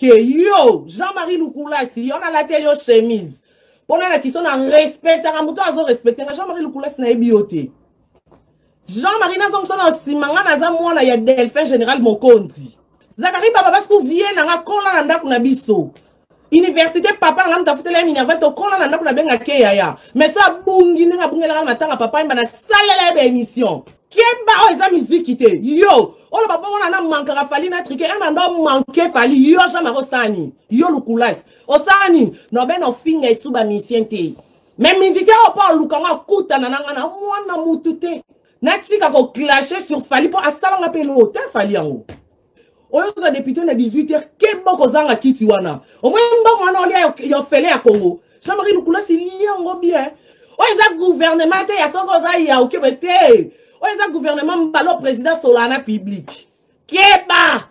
que yo, Jean-Marie Lukulasi, on a la télé aux chemises. Pour la question, on a respecté, on a respecté, Jean-Marie Lukulasi n'a bioté. Jean-Marie Nazon, Simanga, Nazamouana, il y a Delphin Général Mokonzi. Zakari Papa, parce que vient, on a collé dans la biso. Université papa ngam ta futela minerva to kola na ndako na benga ke yaya mais ça bungi nga bungela matanga papa mba na salela ba émission keba o eza musique te yo o papa wana na manka ka fali na triquer na ndo manke fali yo Jean-Marie Osani yo Lukulasi Osani no ben no finga isuba mission te mais musicien o pa lukanga kuta na ngana mwana mutu te na tika ko clasher sur fali pour asala nga pelo te fali yango. Oyo député na 18h keba kozanga kiti wana au moins mbongo wana oli yo fele ya Congo Jean-Marie Lukulasi liango bien oyo za gouvernement te ya soko za ya okebete oyo za gouvernement mbalo président Solana public keba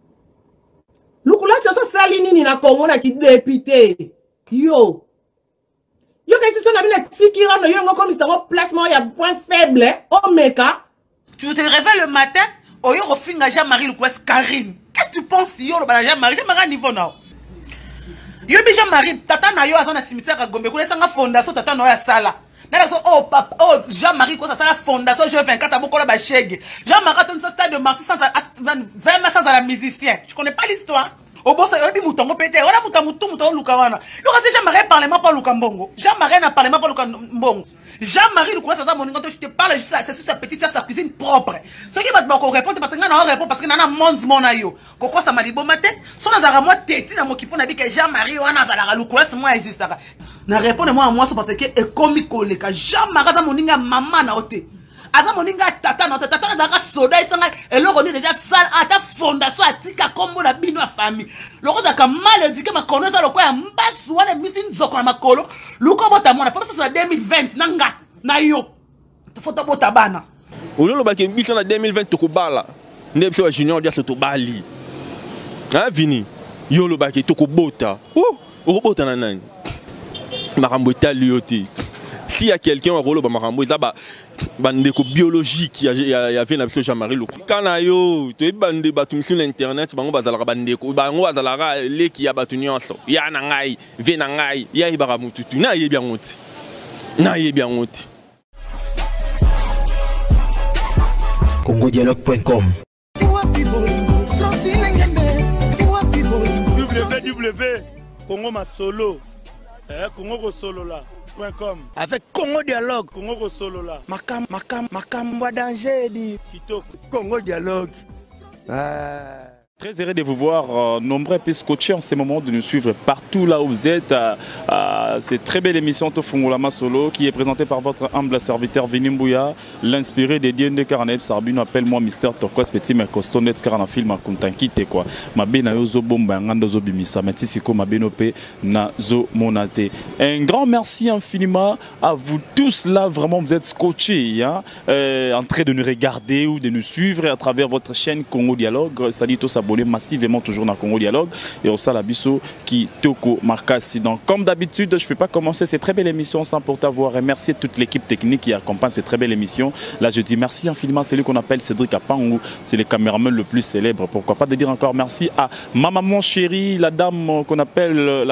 Lukulasi so sali nini na Congo na ki député yo kasi so na bina tikira no yo ngoko misango placement ya point faible o meka tu te réveilles le matin. Oyo refinga Jean-Marie Lukulasi Karine. Qu'est-ce que tu penses yo lo bala Jean-Marie à niveau na. Yo bi Jean-Marie tata na yo azana cimetière à Gombe kule sanga fondation tata na yo ya sala. Na so oh papa oh Jean-Marie ko ça la fondation je 24 abokola ba chègue. Jean-Marie ton stade de martyr sans 20 sans à la musicien. Tu connais pas l'histoire? Au boss yo bi mutongo pété. Wala mutu luka wana. Yo kasi Jean-Marie parlement pas luka mbongo. Jean-Marie na parlement pas luka mbongo. Jean-Marie Lukulasi ça mon je te parle juste c'est sur sa petite sa cuisine propre. Ce qui va te répondre parce que na répond parce que na monde mon ayo. Koko ça m'a dit bon matin. Son na moi teti na mo kipo na bi que Jean-Marie wana za la Lukulasi moi existe. Na répondre moi parce que e comico le ka Jean-Marie ça moninga maman na ote. Aza moninga tata na tata na soda isanga et le roni déjà sale à ta fondation atika comme la bino famille. Le roi ka mal éduqué ma connaisse le quoi mbasu wana missing zoko na makolo. Luko bota mona parce que c'est 2020 nanga na yo. Foto bota bana. Ololo ba ke biso na 2020 to ko bala. Ndebso junior dia so to bali. Ah vini. Yo lo ba ke to ko bota. Oh, o bota na nani. Makambo tali yoti. S'il y a quelqu'un au rôle de Marambo, il y a des biologiques qui avait na Jean-Marie Lukulasi. Quand yo, tu es bandé battu sur l'internet, bango bazala bandé ko, bango bazala le qui a battu nyonso. Ya nangai, ve nangai, ya ibara mututu. Na ye bien honte. Na ye bien honte. congodialogue.com www Congo Masolo Congo Solo là. Avec Congo Dialogue, Congo Solo là. Makambo danger dit. Congo Dialogue. Très heureux de vous voir nombreux et scotchés en ce moment, de nous suivre partout là où vous êtes. Cette très belle émission Tofungulama Solo qui est présentée par votre humble serviteur Vini Mbuya, l'inspiré des DND Carnet. Sarbino appelle-moi Mister Tokos Petit mais costaud net car en film à Kuntankite quoi. Ma bena yo zo bomba ngando zo bimisa matisiko ma benope na zo monate. Un grand merci infiniment à vous tous là, vraiment vous êtes scotchés hein, en train de nous regarder ou de nous suivre à travers votre chaîne Congo Dialogue. Salut tous abonnés massivement toujours dans Congo Dialogue et au Salabiso qui toko marcasi. Donc comme d'habitude je ne peux pas commencer cette très belle émission sans pour t'avoir remercié toute l'équipe technique qui accompagne cette très belle émission. Là je dis merci infiniment à celui qu'on appelle Cédric Apangou, c'est le caméraman le plus célèbre. Pourquoi pas de dire encore merci à ma maman chérie, la dame qu'on appelle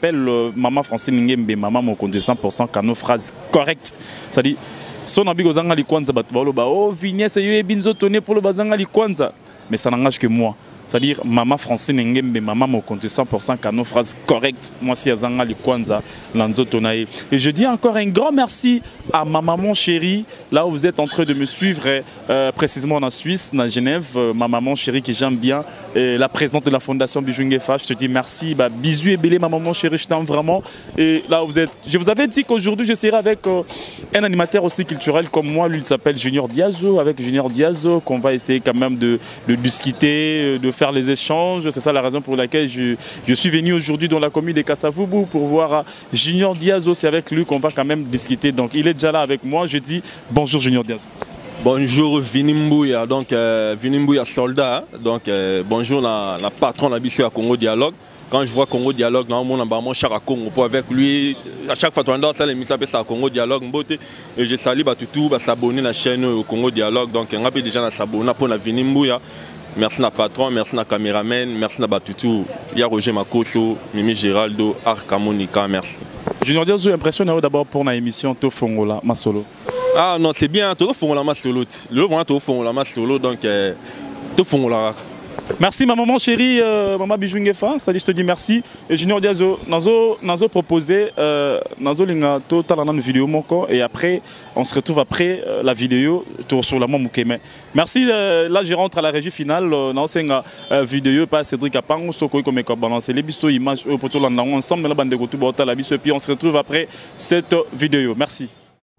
maman Francine Ngembe, maman mon compte 100% cano phrase correcte. Ça dit son abigo zanga likwanza batubalo ba oh Vignès yo binzo toné pour le bazanga likwanza mais ça n'engage que moi. C'est-à-dire maman Francine Ngembe, maman mon compte 100% cano phrase correcte. Moi si Azanga Likwanza, Lanzo Tonae. Et je dis encore un grand merci à ma maman chérie, là où vous êtes en train de me suivre, précisément en Suisse, en Genève. Ma maman chérie qui j'aime bien, la présidente de la fondation Bijungefa. Je te dis merci, bisous et belé ma maman chérie, je t'aime vraiment. Et là où vous êtes, je vous avais dit qu'aujourd'hui je serai avec un animateur aussi culturel comme moi, lui il s'appelle Junior Diazo, avec Junior Diazo qu'on va essayer quand même de discuter, de faire les échanges. C'est ça la raison pour laquelle je suis venu aujourd'hui dans la commune de Kassavubu pour voir Junior Diazo. C'est avec lui qu'on va quand même discuter. Donc il est déjà là avec moi. Je dis bonjour Junior Diazo. Bonjour Vini Mbuya, donc Vini Mbuya soldat. Donc bonjour la patron de la Congo Dialogue. Quand je vois Congo Dialogue, mon cher à Congo, pour avec lui, à chaque fois que je suis l'émission à Congo Dialogue, et je salue tout s'abonner à la chaîne Congo Dialogue. Donc on a déjà s'abonner pour la Vini Mbuya. merci na patron, merci na caméraman, merci na Batutu, il y a Roger Makoso, Mimi Géraldo, Arca Monica, merci. Junior Diazo, impression d'abord pour l'émission Tofongola Masolo. Ah non, c'est bien, Tofongola Masolo. Le vraiment Tofongola Masolo, donc Tofongola. Merci ma maman chérie, maman Bijungefa, c'est-à-dire je te dis merci. Et Junior Diazo, Nazo proposé, Nazo linga total une vidéo moko et après on se retrouve après la vidéo sur la Moukeme. Merci, là je rentre à la régie finale, Nazo une vidéo par Cédric Apang, Soko comme balancer les bisous images pour tout l'endroit ensemble la bande de tout bota la bisou et puis on se retrouve après cette vidéo. Merci.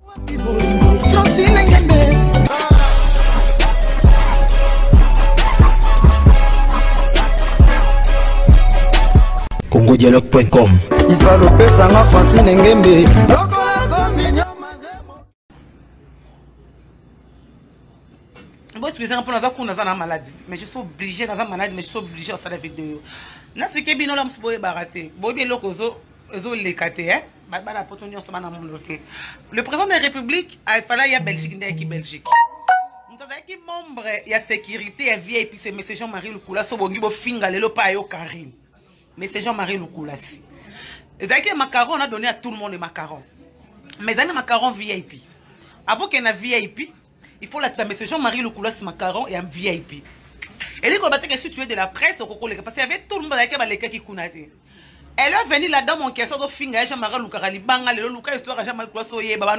CongoDialogue.com. Bon, excusez moi pour nous maladie, mais je suis obligé dans maladie, mais je suis obligé à faire la vidéo. N'expliquez bien là, monsieur baraté. Bon, bien lokozo, ezo lekate, hein. Le président de la République a fallu y a Belgique, qui Belgique. Nous avons qui membre, il y a sécurité, il y a VIP, c'est M. Jean-Marie Lukula, so bon gibo finga lelo pa yo Karine. Mais c'est Jean-Marie Lukula. Et que macaron, on a donné à tout le monde les macarons. Mais il y a des macarons VIP. Avant qu'il y ait un VIP, il faut que M. Jean-Marie Lukula ce macaron et un VIP. Et les combattants qui sont de la presse, parce qu'il y avait tout le monde qui connaissait. Elle est venue là-dedans, mon question de finga, Jean-Marie Lukula, le Luka, histoire Jean-Marie Lukula,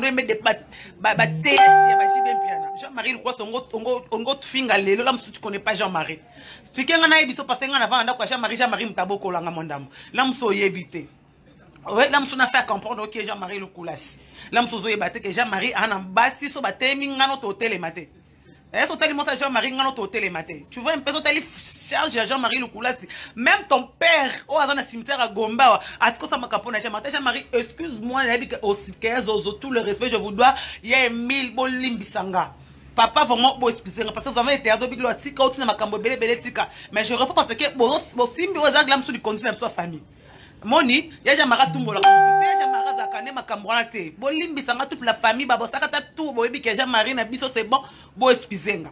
Jean-Marie Lukula, on go finga, là, tu connais pas Jean-Marie. Si tu as dit que Jean-Marie Mtaboko langa mondam. L'homme soye évité. Oui, l'homme s'en a fait comprendre que Jean-Marie Lukulas. L'homme soye batté que Jean-Marie a un bassi sur batté mingano totel maté. Et so tellement ça Jean-Marie ngano totel maté. Tu vois un peu tellement charge à Jean-Marie Lukulas. Même ton père au dans le cimetière à Gomba, à ce que ça m'a capone Jean-Marie, excuse-moi, aussi tout le respect je vous dois, il y a 1000 bon limbisanga. Papa vraiment bon excusez parce que vous avez été adopté le tika au ma cambo belé tika mais je réponds parce que bon simbi aux aglam sur du continent de famille moni ya jamara tumbola ya jamara zakane makambona te bon limbi sanga toute la famille babo sakata tout bo ebi que Jean-Marie na biso c'est bon excusez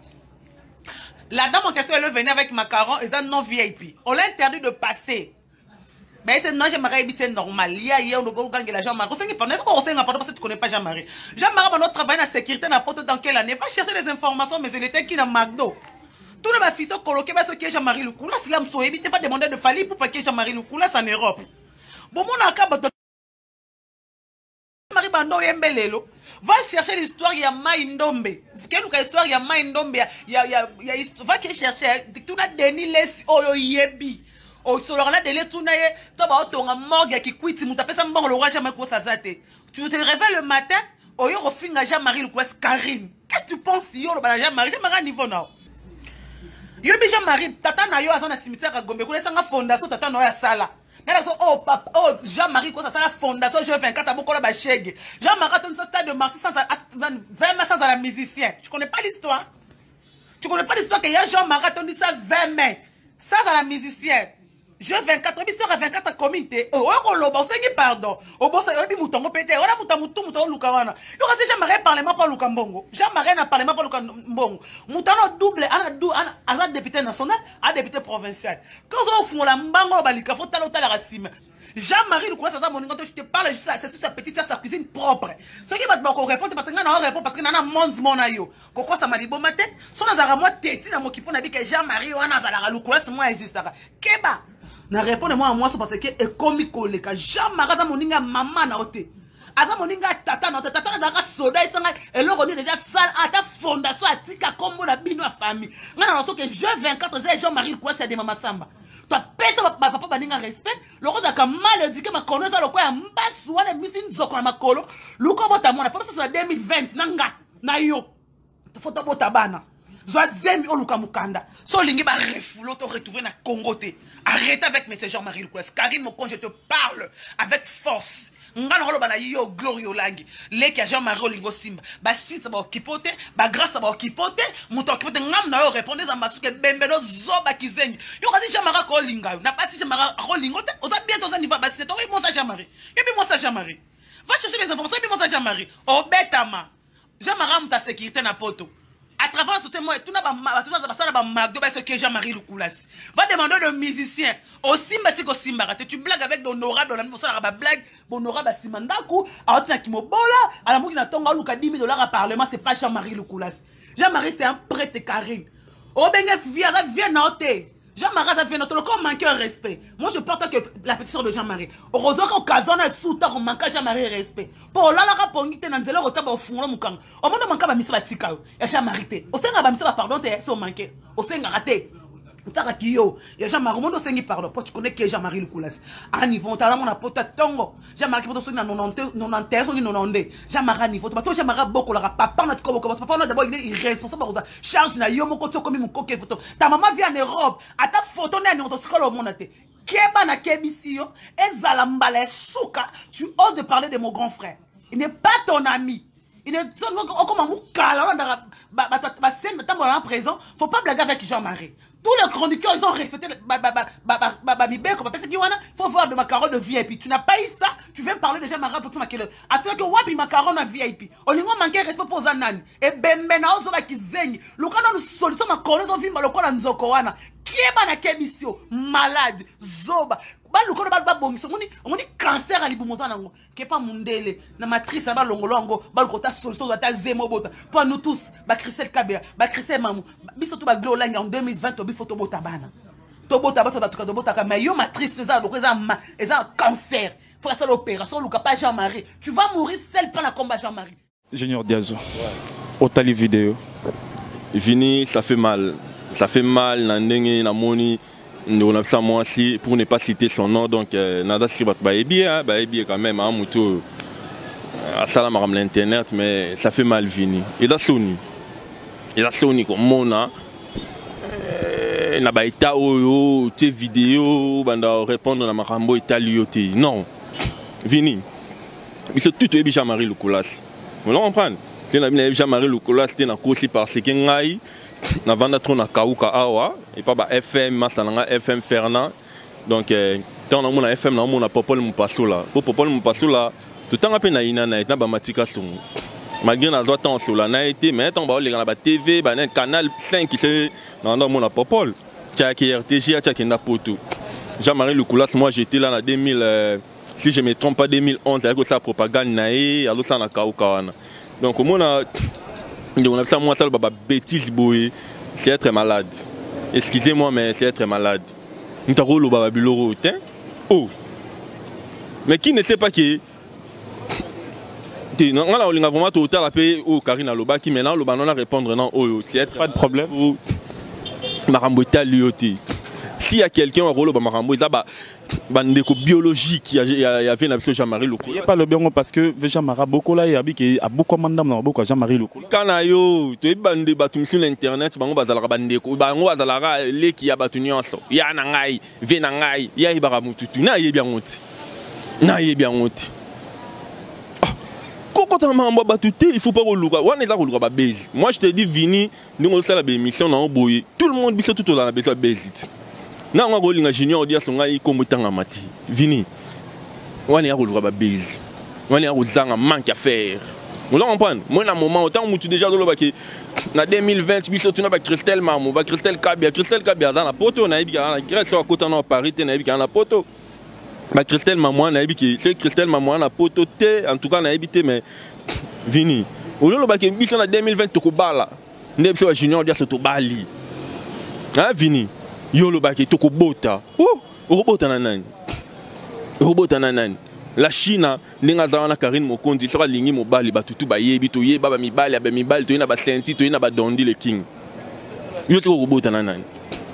la dame en question elle est venue avec macaron et ça non VIP on l'a interdit de passer. Mais c'est non, Jean-Marie, c'est normal. Il y a on doit gagner la Jean-Marie. On sait parce que tu connais pas Jean-Marie. Jean-Marie, notre travail dans la sécurité, n'importe dans quelle année. Va chercher les informations, mais il était qui dans McDo. Tout le monde fils coloqué, ce qui est Jean-Marie Lukula, si l'homme soit évité, pas demander de falir pour pas qu'il y ait Jean-Marie Lukula en Europe. Bon, mon accord, Jean-Marie Bando Yembelelo. Va chercher l'histoire, il y a Maïndombe. Quelle histoire, il y a Maïndombe. Va chercher, tu as Denis Les Oyoyebi. Oh, sur la délai, tu n'as morgue qui quitte, tu t'appelles ça le roi jamais quoi ça zate. Tu te réveilles le matin, oh, yo refinga Jean-Marie Lukula Karine. Qu'est-ce que tu penses yo le Jean-Marie à niveau now? Yo bi Jean-Marie, tata na yo azana cimetière à Gombe, kule sanga fondation tata na yo sala. Nana so oh papa, oh Jean-Marie quoi ça sala fondation je 24 abokola ba chègue. Jean-Marie ton stade de martyr sans 20 sans à la musicien. Tu connais pas l'histoire? Tu connais pas l'histoire que y a Jean-Marie ton dit ça 20 mains. Ça à la musicienne. Je 24, histoire à 24 comité. Oh, on loba, on sait pardon. Oh, bon, ça y est, mouton, pété. On a mouton, Lukawana. Il y aura Jean-Marie parlement pas Lukambongo. Jean-Marie n'a parlement pas Lukambongo. Mouton double, un député national, un député provincial. Quand on fait la mbango, balika, faut tal ou tal racine. Jean-Marie Lukula, ça, mon je te parle juste c'est sur sa petite, sa cuisine propre. Ce qui va te répondre parce que n'a pas répondre parce que n'a pas monde mon ayo. Pourquoi ça m'a dit bon matin? Son azara moi tête, na mo qui pon na bi que Jean-Marie wana zala Lukula, c'est moi existe. Keba. Na répondre-moi à moi parce que est comique le cas Jean-Marie za moninga maman na oté aza moninga tata na tata na ka soda isanga eloko ni déjà sale ata fondation atika kombo na bino ya famille ngana na so que je 24 ans Jean-Marie quoi c'est de mama samba toi pesa papa baninga respect loko da ka mal éduqué ma connaître loko ya mbasu wana misi nzoko na makolo luko bota mona pour ça sur 2020 nanga na yo photo bota bana Zoazemi oluka mukanda. So lingi ba refulo to retrouver na Congo te. Arrête avec M. Jean-Marie Lukula. Karine Mokon, je te parle avec force. Ngana holo bana yo glorio langi. Leki Jean-Marie Olingo Simba. Ba sit ba okipote, ba grâce ba okipote, muto okipote ngam na yo répondre za masuke bembelo zoba kizengi. Yo kasi Jean-Marie ko linga yo. Na pas si Jean-Marie ko lingo te. Oza bientôt za niveau ba sit to oui mon Jean-Marie. Yebi mon Jean-Marie. Va chercher les informations yebi mon Jean-Marie. Obetama. Jean-Marie ta sécurité na poto. À travers ce témoin, tout le monde que Jean-Marie Lukulas. Va demander aux musiciens, au Simba, c'est qu'au Simba, tu blagues avec l'honorable, la blague, l'honorable Simandaku, à Otina Kimobola, à la Moukina Tonga, Luka 10 000 $ à Parlement, c'est pas Jean-Marie Lukulas. Jean-Marie, c'est un prêtre Karine. Au Benga, viens noter. Jean-Marie a fait notre corps manquer un respect. Moi, je porte que la petite soeur de Jean-Marie. Heureusement qu'on occasionne un sous-temps qu'on manque à Jean-Marie respect. Pour là, la rapongite dans le retard au fond, au monde manque à Missa Batika. Et Jean-Marie. Au sein de la Missa, pardon, t'es si on manquait. Au sein de raté. Tarakio, il y a Jean-Marie, mon dossier pardon, tu connais qui est Jean-Marie Lukulas. À niveau, t'as mon apôtre Tongo. Jean-Marie qui peut te 90. Jean-Marie à niveau, tu Jean-Marie beaucoup, la papa, on a papa, on a d'abord, il est irresponsable, charge na yo, mon côté, comme mon coquet photo. Ta maman vient en Europe, à ta photo, on a une autre au monde. Keba na kebisio, et Zalambale Souka, tu oses de parler de mon grand frère. Il n'est pas ton ami. Il est comme un moucala, scène de présent, faut pas blaguer avec Jean-Marie. Tous les chroniqueurs, ils ont respecté il faut voir de macaron de VIP. Tu n'as pas eu ça, tu viens parler de Jean-Marie pour tout maquiller. Attends que wapi macaron na VIP. On lui manqué respect pour Zanani. Et bembena ozoba kizeni. Lokana nous solution ma kono zo vimba lokona nzoko wana. Kieba na kebisio, malade, zoba. Ba lokona ba bongiso. Moni cancer à libumoza nango. Kepa mundele na matrice ba longolongo, ba lokota solution ta zemo bota. Pour nous tous, ba Christelle Kabea, ba Christelle Mamou. Biso to ba glolanga en 2020 bi photo bota bana. To bota bota to bota ka mayo matrice ça un cancer. Faut faire l'opération Luka pas Jean-Marie. Tu vas mourir seul pendant combat Jean-Marie. Junior Diazo. Au tali vidéo. Vini, ça fait mal. Ça fait mal, Nandenge, Namoni, on a ça moi aussi, pour ne pas citer son nom, donc Nada Sribat Baebi quand même, hein, Moutou, à Salam Aram l'internet, mais ça fait mal Vini. Et la Sony comme Mona, na ba ita oyo, tes vidéos, banda répondre na marambo italioté. Non, Vini, il se tout est Jean-Marie Lukulas. Vous comprenez? C'est Jean-Marie Lukulas, c'était na kosi parce que ngai na vanda trop na kauka awa et pas ba FM masananga FM Fernand donc tant na mona FM na mona popol mupasula po popol mupasula tout temps ape na ina na ba matika songo malgré na doit temps sur na été mais tant ba le na ba TV ba canal 5 qui se na mona popol tia ki RTG tia ki na poto Jean-Marie Lukulas moi j'étais là en 2000 si je me trompe pas 2011 avec sa propagande naé alors ça na kauka wana donc au mona on a ça moi ça le bêtise boy c'est être malade. Excusez-moi mais c'est être malade. Nous t'avons le baba biloro oh. Mais qui ne sait pas que on a vraiment total à payer au Karina Loba qui maintenant le banon à répondre non oh c'est être pas de problème. Marambota lioti. S'il y a quelqu'un au rôle Marambo ça bandeko biologique il y avait un Jean-Marie Lukulas. Il pas le bien parce que Jean-Marie beaucoup là il y a beaucoup mandam na beaucoup Jean-Marie Lukulas. Kana yo to bande batu sur internet bango bazala bandeko bango bazala le ki ya batu nyonso ya na ngai ve na ngai ya ibara mututu na ye bien ngoti koko ta mamba batu te il faut pas roluka wana za roluka ba base. Moi je te dis Vini ndingo sala ba émission na oboye tout le monde biso tout dans la base. Na nga golinga junior dia songa iko mutanga mati Vini wani ya kolwa ba base wani ya kozanga manque à faire vous comprenez moi na moment autant mutu déjà dolo baki na 2020 biso tuna ba Christelle Mamou ba Christelle Kabia dans la poto na ibika na Grèce au côté na Paris na ibika na poto ba Christelle Mamou na ibiki c'est Christelle Mamou na poto te en tout cas na ibité mais Vini olo baki biso na 2020 to ko bala ndebso wa junior dia so to bali hein Vini Yolo baki toko bota. Oh, robota na nani. La Chine ninga zawana Karine Mokondi sera lingi mobali batutu ba yebi to yeba ba mibali to ina ba senti to ina ba dondi le king. Yo to robota na nani.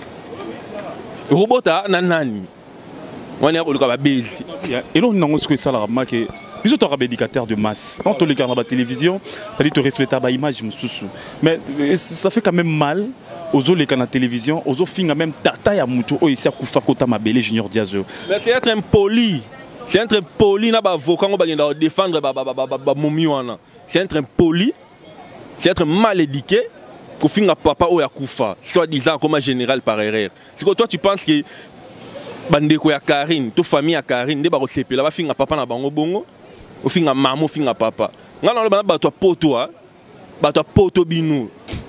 Robota na nani. Wani ya koluka ba base. Et là on a ce que ça la marqué. Ils sont un éducateur de masse. Quand on regarde la télévision, ça dit te refléter à l'image mais ça fait quand même mal. Ozo les canaux télévision, ozo finga même tata ya mucho o ici à kufa kota mabele Junior Diazo. Mais c'est être impoli. C'est être impoli na ba avocat on va défendre ba momiwana. C'est être impoli. C'est être mal éduqué. Ko finga papa o ya kufa, soit disant comme général par erreur. C'est que toi tu penses que bandeko ya Karine, to famille ya Karine de ba ko sepela ba finga papa na bango bongo, o finga maman, o finga papa. Ngana ba to poto binu.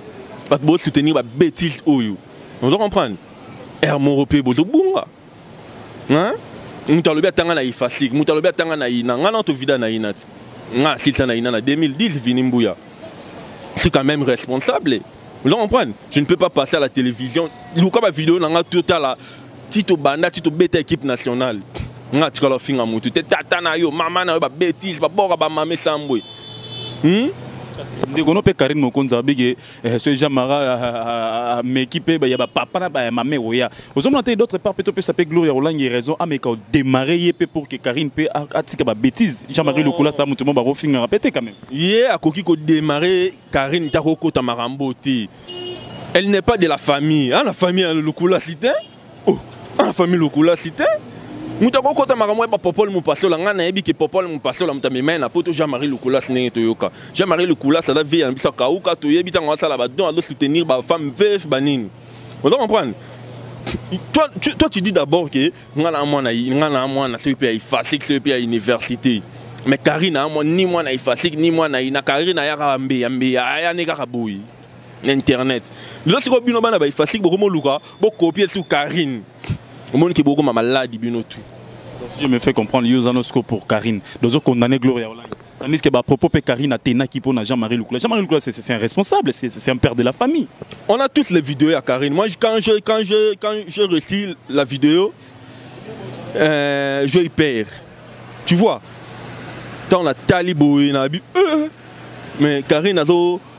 Parce que soutenir la bêtise. On doit comprendre. Hermoropé, bozo bunga. Hein? Moutalobia tanga na ifasik, moutalobia tanga na ina, ngana to vida na inat. Nga silsa na ina na 2010 Vinimbuya. C'est quand même responsable. Vous comprenez? Je ne peux pas passer à la télévision. Luka ba vidéo na nga total Tito Banda, Tito Beta équipe nationale. Nga tikala finga mutu. Te tata na yo, mama na yo ba bêtise, ba bora ba mamé sambwe. Ndeko no pe Karine Mokonza bige ce Jamara m'équipe ba ya ba papa na ba mamé oya. Aux hommes d'autres part peut s'appeler Gloria Olangi raison a mais quand démarrer pour que Karine peut atika ba bêtise. Jean-Marie Lokula ça mutumo ba refinga répéter quand même. Yé a koki ko démarrer Karine Taroko Tamarambote. Elle n'est pas de la famille. Hein, la famille Lokula cité. Oh, la famille Lokula cité. Moutako kota maramwe ba popol mu pasola ngana yebi ke popol mu pasola mutamema na poto Jean-Marie Lokula sinenge toyoka. Jean-Marie Lokula ça la vie en bisa kauka to yebi tanga sala ba don à soutenir ba femme veuve banine. On doit comprendre. Toi tu dis d'abord que ngana mwana c'est pays facile c'est pays université. Mais Karine a ni mwana ifasik ni mwana ina Karine ya kambe ya neka kaboui. Internet. Lorsque bino bana ba ifasik bokomo luka bo copier sur Karine. Au monde qui est beaucoup malade, tout. Si je me fais comprendre, il y a un scope pour Karine. Nous avons condamné Gloria Olangi. Tandis que à propos de Karine a Tena qui pose Jean-Marie Lokula. Jean-Marie Lokula, c'est un responsable, c'est un père de la famille. On a tous les vidéos à Karine. Moi, quand je récite la vidéo, je y perds. Tu vois, quand on a taliboué, mais Karine a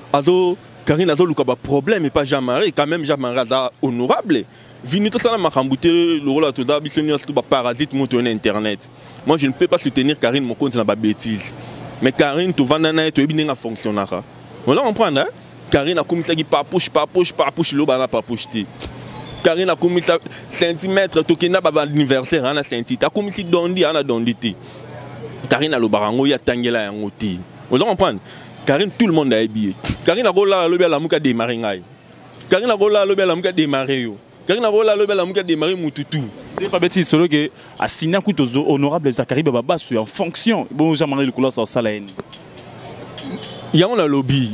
un problème et pas Jean-Marie. Quand même, Jean-Marie est honorable. Vini tout ça m'a rembouté le rôle de la bisogneuse tout parasite monter internet. Moi je ne peux pas soutenir Karine mon compte na ba bêtise. Mais Karine tout va nana to ebinga fonctionnera. On va comprendre hein? Karine a commencé qui pas push le bana pas pushter. Karine a commencé centimètre to kena ba anniversaire ana senti. Ta commencé dondi ana dondité. Karine a le barango ya tangela ya ngoti. On va comprendre. Karine tout le monde a habillé. Karine a rola lobi la muka démarrer ngai. Karine a rola lobi la muka démarrer yo. Karine a rola lobi la muka démarrer mututu. C'est pas bêtise solo que a signé coup aux honorables Zakari Baba en fonction. Bon Jean-Marie Lokula sur ça la haine. Il y a un lobby.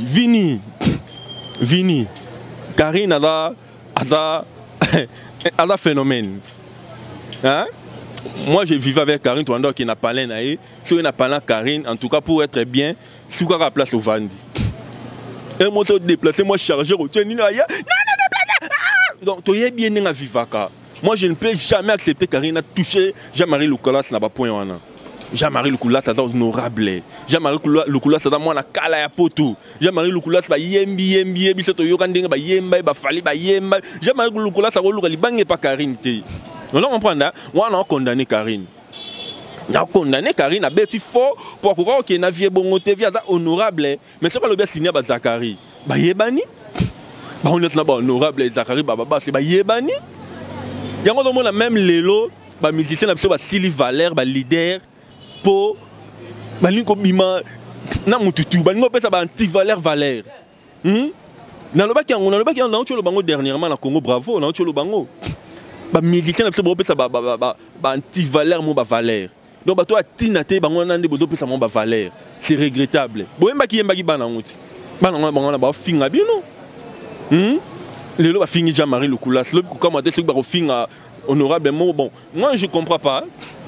Vini. Karine a un phénomène. Hein? Moi je vivais avec Karine toi qui n'a pas l'air si on n'a pas la Karine en tout cas pour être bien si quoi la place au Vandi. Et moi je déplacer moi chargeur au tien donc tu es bien dans vivaka. Moi je ne peux jamais accepter Karine a touché Jean-Marie Lokula n'a pas point wana. Jean-Marie Lokula ça honorable. Jean-Marie Lokula ça moi na kala ya poto. Jean-Marie Lokula ça yembi biso to yokandenge ba yemba ba fali ba yemba. Jean-Marie Lokula ça luka libange pas Karine te. On comprend, on a condamné Karine. On a condamné Karine à bêti fort pour croire qu'il y a une vie honorable. Mais ce que le bien signé à Zakari, bah yébani. Bah on est là-bas honorable Zakari, bah c'est bah yébani. Il y a même Lélo, bah musicien absolument Sili Valère, bah leader pour bah l'inko bima na mututu, bah l'inko pesa bah anti Valère. Dans le bac on a le bac on a eu le bango dernièrement na Congo Bravo, on a eu le bango. Ba musicien absolument pesa bah anti Valère mon bah Valère. Donc bah toi tinate bah on a des besoins pesa mon bah Valère. C'est regrettable. Bon yemba ki bana nguti. Bana ngona bah finga bino. Lelo va finir Jean-Marie Lokula. Le comment est-ce que va finir honorablement bon. Moi je comprends pas.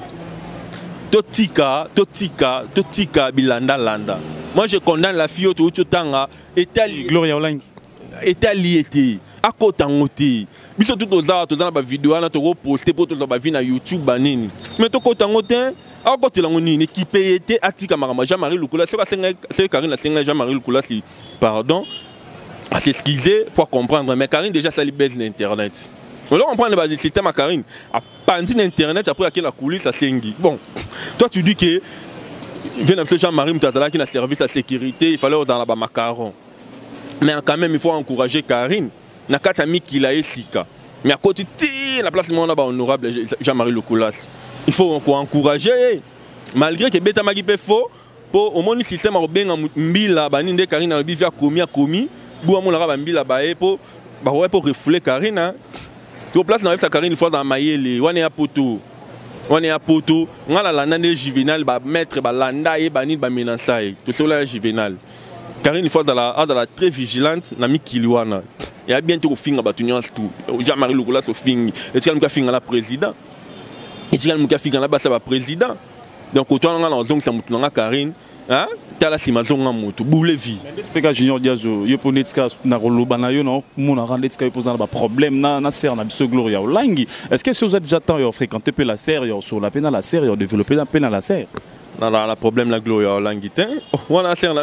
Totika bilanda landa. Moi je condamne la fille au tanga et Gloria Olangi. Et lié à côté ngoti. Biso tout aux ba vidéo na to poster pour to ba vie na YouTube banini. Mais to côté ngoté à côté la ngoni équipe était atika marama Jean-Marie Lokula c'est Karine la senga Jean-Marie Lokula si pardon à s'excuser pour comprendre mais Karine déjà ça libère l'internet. On comprend le système à Karine à partir d'internet après à la coulisse à sengi. Bon toi tu dis que vient appeler Jean-Marie Mtazala qui n'a service à sécurité il fallait dans la macaron. Mais quand même il faut encourager Karine. Na katami kila esika. Mais à côté la place mon honorable Jean-Marie Lokula. Il faut encourager malgré que beta magi pe faux pour au moins système a benga mbila baninde Karine na bivia komi bua mon la mbila bae pour refouler Karine. Tu place na sa Karine fois dans mayele wane ya poto. Ngala landa de juvénal ba mettre ba landa et banine ba menaçai. Tout cela juvénal. Karine une fois dans la très vigilante na mi kiliwana. Il y a bientôt au fin tout. Jean-Marie Lukulas au fin. Est-ce qu'il y a fin la président? Est-ce qu'il y a fin la base président? Donc autant on a dans zone ça mutuna Karine. Hein? Tala si mazonga moto boule vie. Speka Junior Diazo yo ponetska na roloba na yo non mona randetska posant ba problème na serre na biso Gloria Olangi. Est-ce que si vous êtes déjà temps yo fréquenter peu la serre yo sur la peine la serre yo développer la peine la serre? Non la problème la Gloria Olangi tin. Wana serre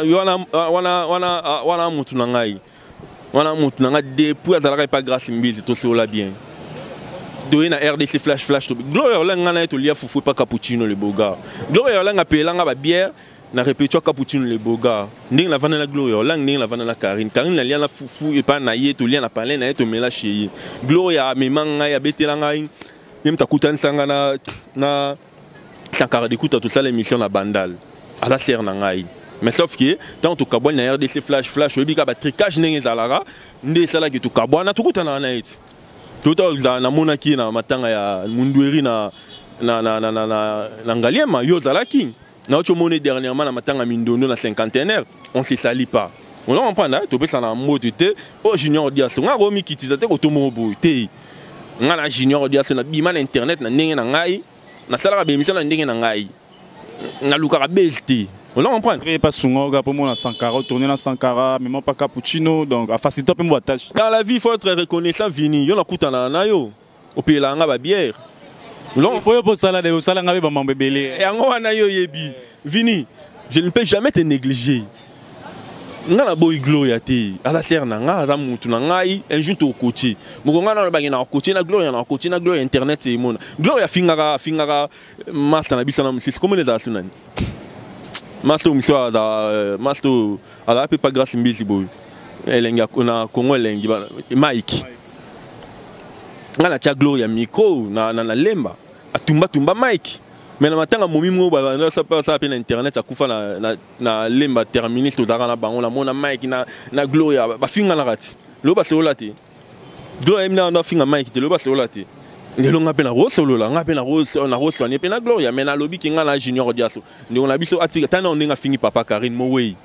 wana mutuna ngai. Wana mutuna ngai depuis azalaka pas grâce mbizi to se ola bien. Doé na RDC flash to Gloria Olangi na to lia fufu pas cappuccino le boga. Gloria Olangi apelanga ba bière na répétition cappuccino le boga nding la vana la Gloria Olangi nding la vana la Karine la lia na fufu et pas na ye to lia na parler na ye to mela chez Gloria memanga ya betelanga même ta kutani sanga na sankara de kuta tout ça l'émission na bandal à la serre na ngai mais sauf que tant to kabwa na RDC flash obi ka ba tricage ndenge zalara nde sala ki to kabwa na to kuta na it to na mona ki na matanga ya mundueri na ngaliema yo zalaki. Nous avons dernièrement na matanga mindondo na cinquantenaire, on ne se salit pas. On va prendre, tu peux s'en mode au junior Diaso, on a remis qui t'isate au tomobo, on a junior Diaso na biman internet na ndenge na ngai, na sala bémission na ndenge na ngai. Na lukara belté. On va prendre. Après pas sungoga pour moi na Sankara, tourner na Sankara, même pas cappuccino, donc à faciliter un peu mon tâche. Dans la vie, il faut être reconnaissant vini, yo na kutana na yo. Au pays la nga ba bière. Non, pour ça là, de ça là, on avait pas mon bébé. Et en na yo yebi, Vini, je ne peux jamais te négliger. Nga na boy Gloria te, ala serre na nga za mutu na ngai, un jour to coacher. Mugonga na bangi na coacher na Gloria internet c'est mon. Gloria fingara master na bisana musis comment les asunani. Master umswa da master ala pe pas grâce mbizi boy. Elenga na Congo elengi Mike. Nga na cha Gloria micro na lemba. Tumba Mike. Mais na matanga momi mo ba ça pe na internet akufa na lemba terministe ozaka na bango na mona Mike na Gloria ba finga na rati. Lo ba se olate. Gloria mina na finga Mike te lo ba se olate. Lelo nga pe na rosolo la nga pe na rosolo ni pe na Gloria mais na lobi ki nga na Junior Diaso. Ndeko na biso atika tana on nga fingi papa Karine mo wey.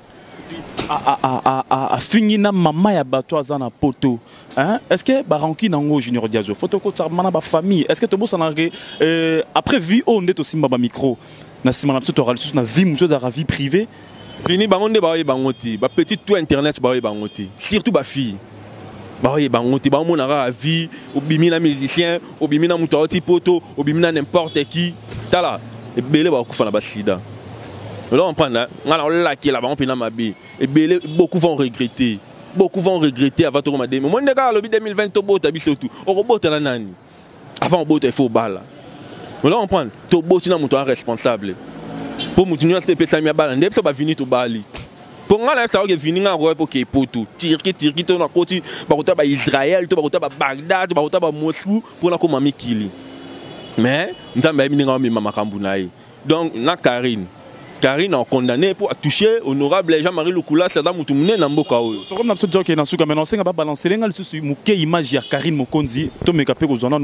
Fini na mama ya bato azana poto. Hein? Est-ce que baranki nango Junior Diazo photo ko tsarmana ba famille est-ce que to bossa na après vie on est aussi ba micro na sima na to ralisus na vie muso za vie privée fini bangonde ba bangoti ba petite tout internet ba bangoti surtout ba fille ba bangoti ba mona ra vie obimi na musicien obimi na muto oti poto obimi na n'importe qui tala e belé ba kufa na ba sida. Là on prend là on qui là-bas on peut na mabe et belé beaucoup vont regretter. Beaucoup vont regretter avant de remarquer. Mais moi, je 2020, tu as dit tout. On rebot la nani. Avant, on il faut balle. Mais là, on prend. Tu es responsable. Pour nous, tu es un balle. Tu vas venir au bali. Pour moi, ça va venir à pour que pour tout. Tirki, tu as côté. Tu vas Israël, tu vas Bagdad, tu vas Moscou pour la commander Kili. Mais nous avons mis Mama Kambunaï. Donc, na Karine a condamné pour toucher honorable Jean-Marie Lukulas c'est ça mutumune na mboka oyo. Comme na pso joke na suka mais on senga ba balancer lenga susu muke image ya Karine Mokonzi to meka pe ko zonon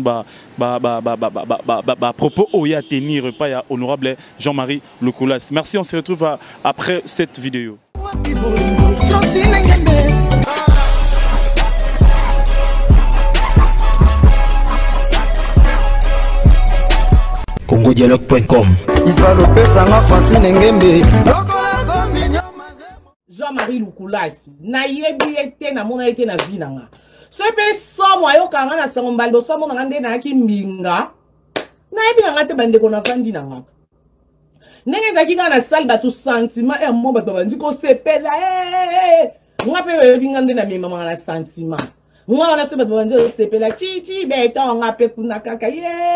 ba propos oya tenir pas ya honorable Jean-Marie Lukulas. Merci, on se retrouve après cette vidéo. congodialogue.com Jean-Marie Lukulas na yebi ete na mona ete na vie nanga so pe somo ayokanga na sango mbaldo somo nanga nde na ki mbinga na yebi nanga te bande ko na vandi nanga nenge zaki na salle batu sentiment e mo bato bandi ko sepela nga pe yebi ngande na mi mama na sentiment nga na se bato bandi ko sepela chi beto nga pe kuna kaka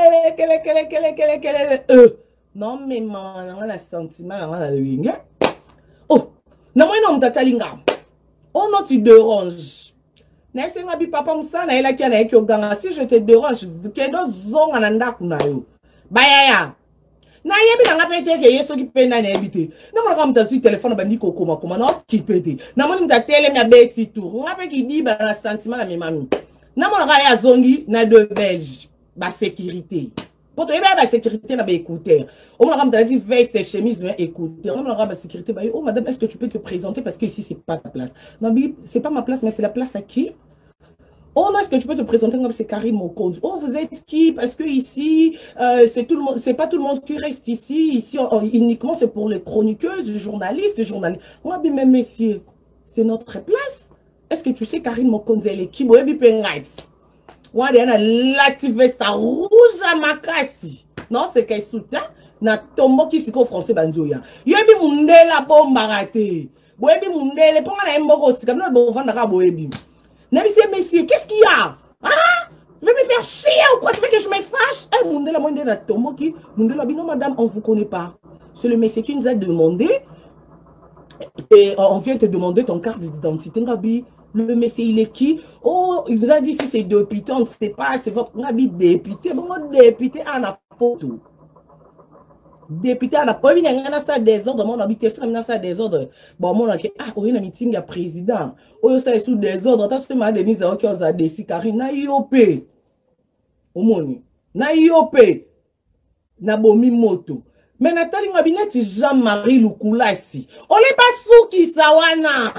kele non mais mama na sentiment nga na winga oh na moi non mtatalinga oh non tu déranges na senga bi papa musana ela kia na ekyo ganga si je te dérange kendo zonga na ndaku na yo bayaya na yebi na ngapete ke yeso ki pena na ebite na mona kamta su téléphone bandi ko koma na ki pete na moni mtatele mya beti tour ngape ki diba na sentiment na memami na mona ka ya zongi na deux belges ba sécurité pour toi ba sécurité na ba écouteur on m'a ramé dit veste chemise mais écouteur on m'a ramé sécurité ba oh madame est-ce que tu peux te présenter parce que ici c'est pas ta place non c'est pas ma place mais c'est la place à qui Oh, est-ce que tu peux te présenter comme c'est Karim Mokonzi? Oh, vous êtes qui? Parce que ici, c'est tout le monde, c'est pas tout le monde qui reste ici. Ici, uniquement, c'est pour les chroniqueuses, journalistes. Moi, bien, même messieurs, c'est notre place. Est-ce que tu sais Karim Mokonzi, elle est qui? Moi, bien, moi, il y a une lativesta rouge à makasi. Non, c'est qu'elle soutient. Na tombo qui s'y français banjoya. Yebi mundela bomba raté. Boebi mundele, pour la mboko, c'est comme ça, bon, vendra boebi. Messieurs, qu'est-ce qu'il y a? Hein? Tu veux me faire chier ou quoi? Tu veux que je me fâche? Eh, mundela, moi, na tombo qui, mundela, non, madame, on vous connaît pas. C'est le monsieur qui nous a demandé. Et on vient te demander ton carte d'identité, Ngabi. Le monsieur, il est qui? Oh, il nous a dit si c'est député, on ne sait pas, c'est votre Ngabi député. Bon, député, on n'a pas tout. Député, on n'a pas vu un désordre, mon habité, ça désordre. Bon, mon ok, ah, on a un meeting, il y a président. Oh, ça est sous désordre. T'as ce matin, Denise, ok, on a décidé, Karine, na iopé. Au moni, na iopé. Na bomi moto. Mais Nathalie Ngabineti Jean-Marie Lukulasi. On n'est pas sous qui sawana.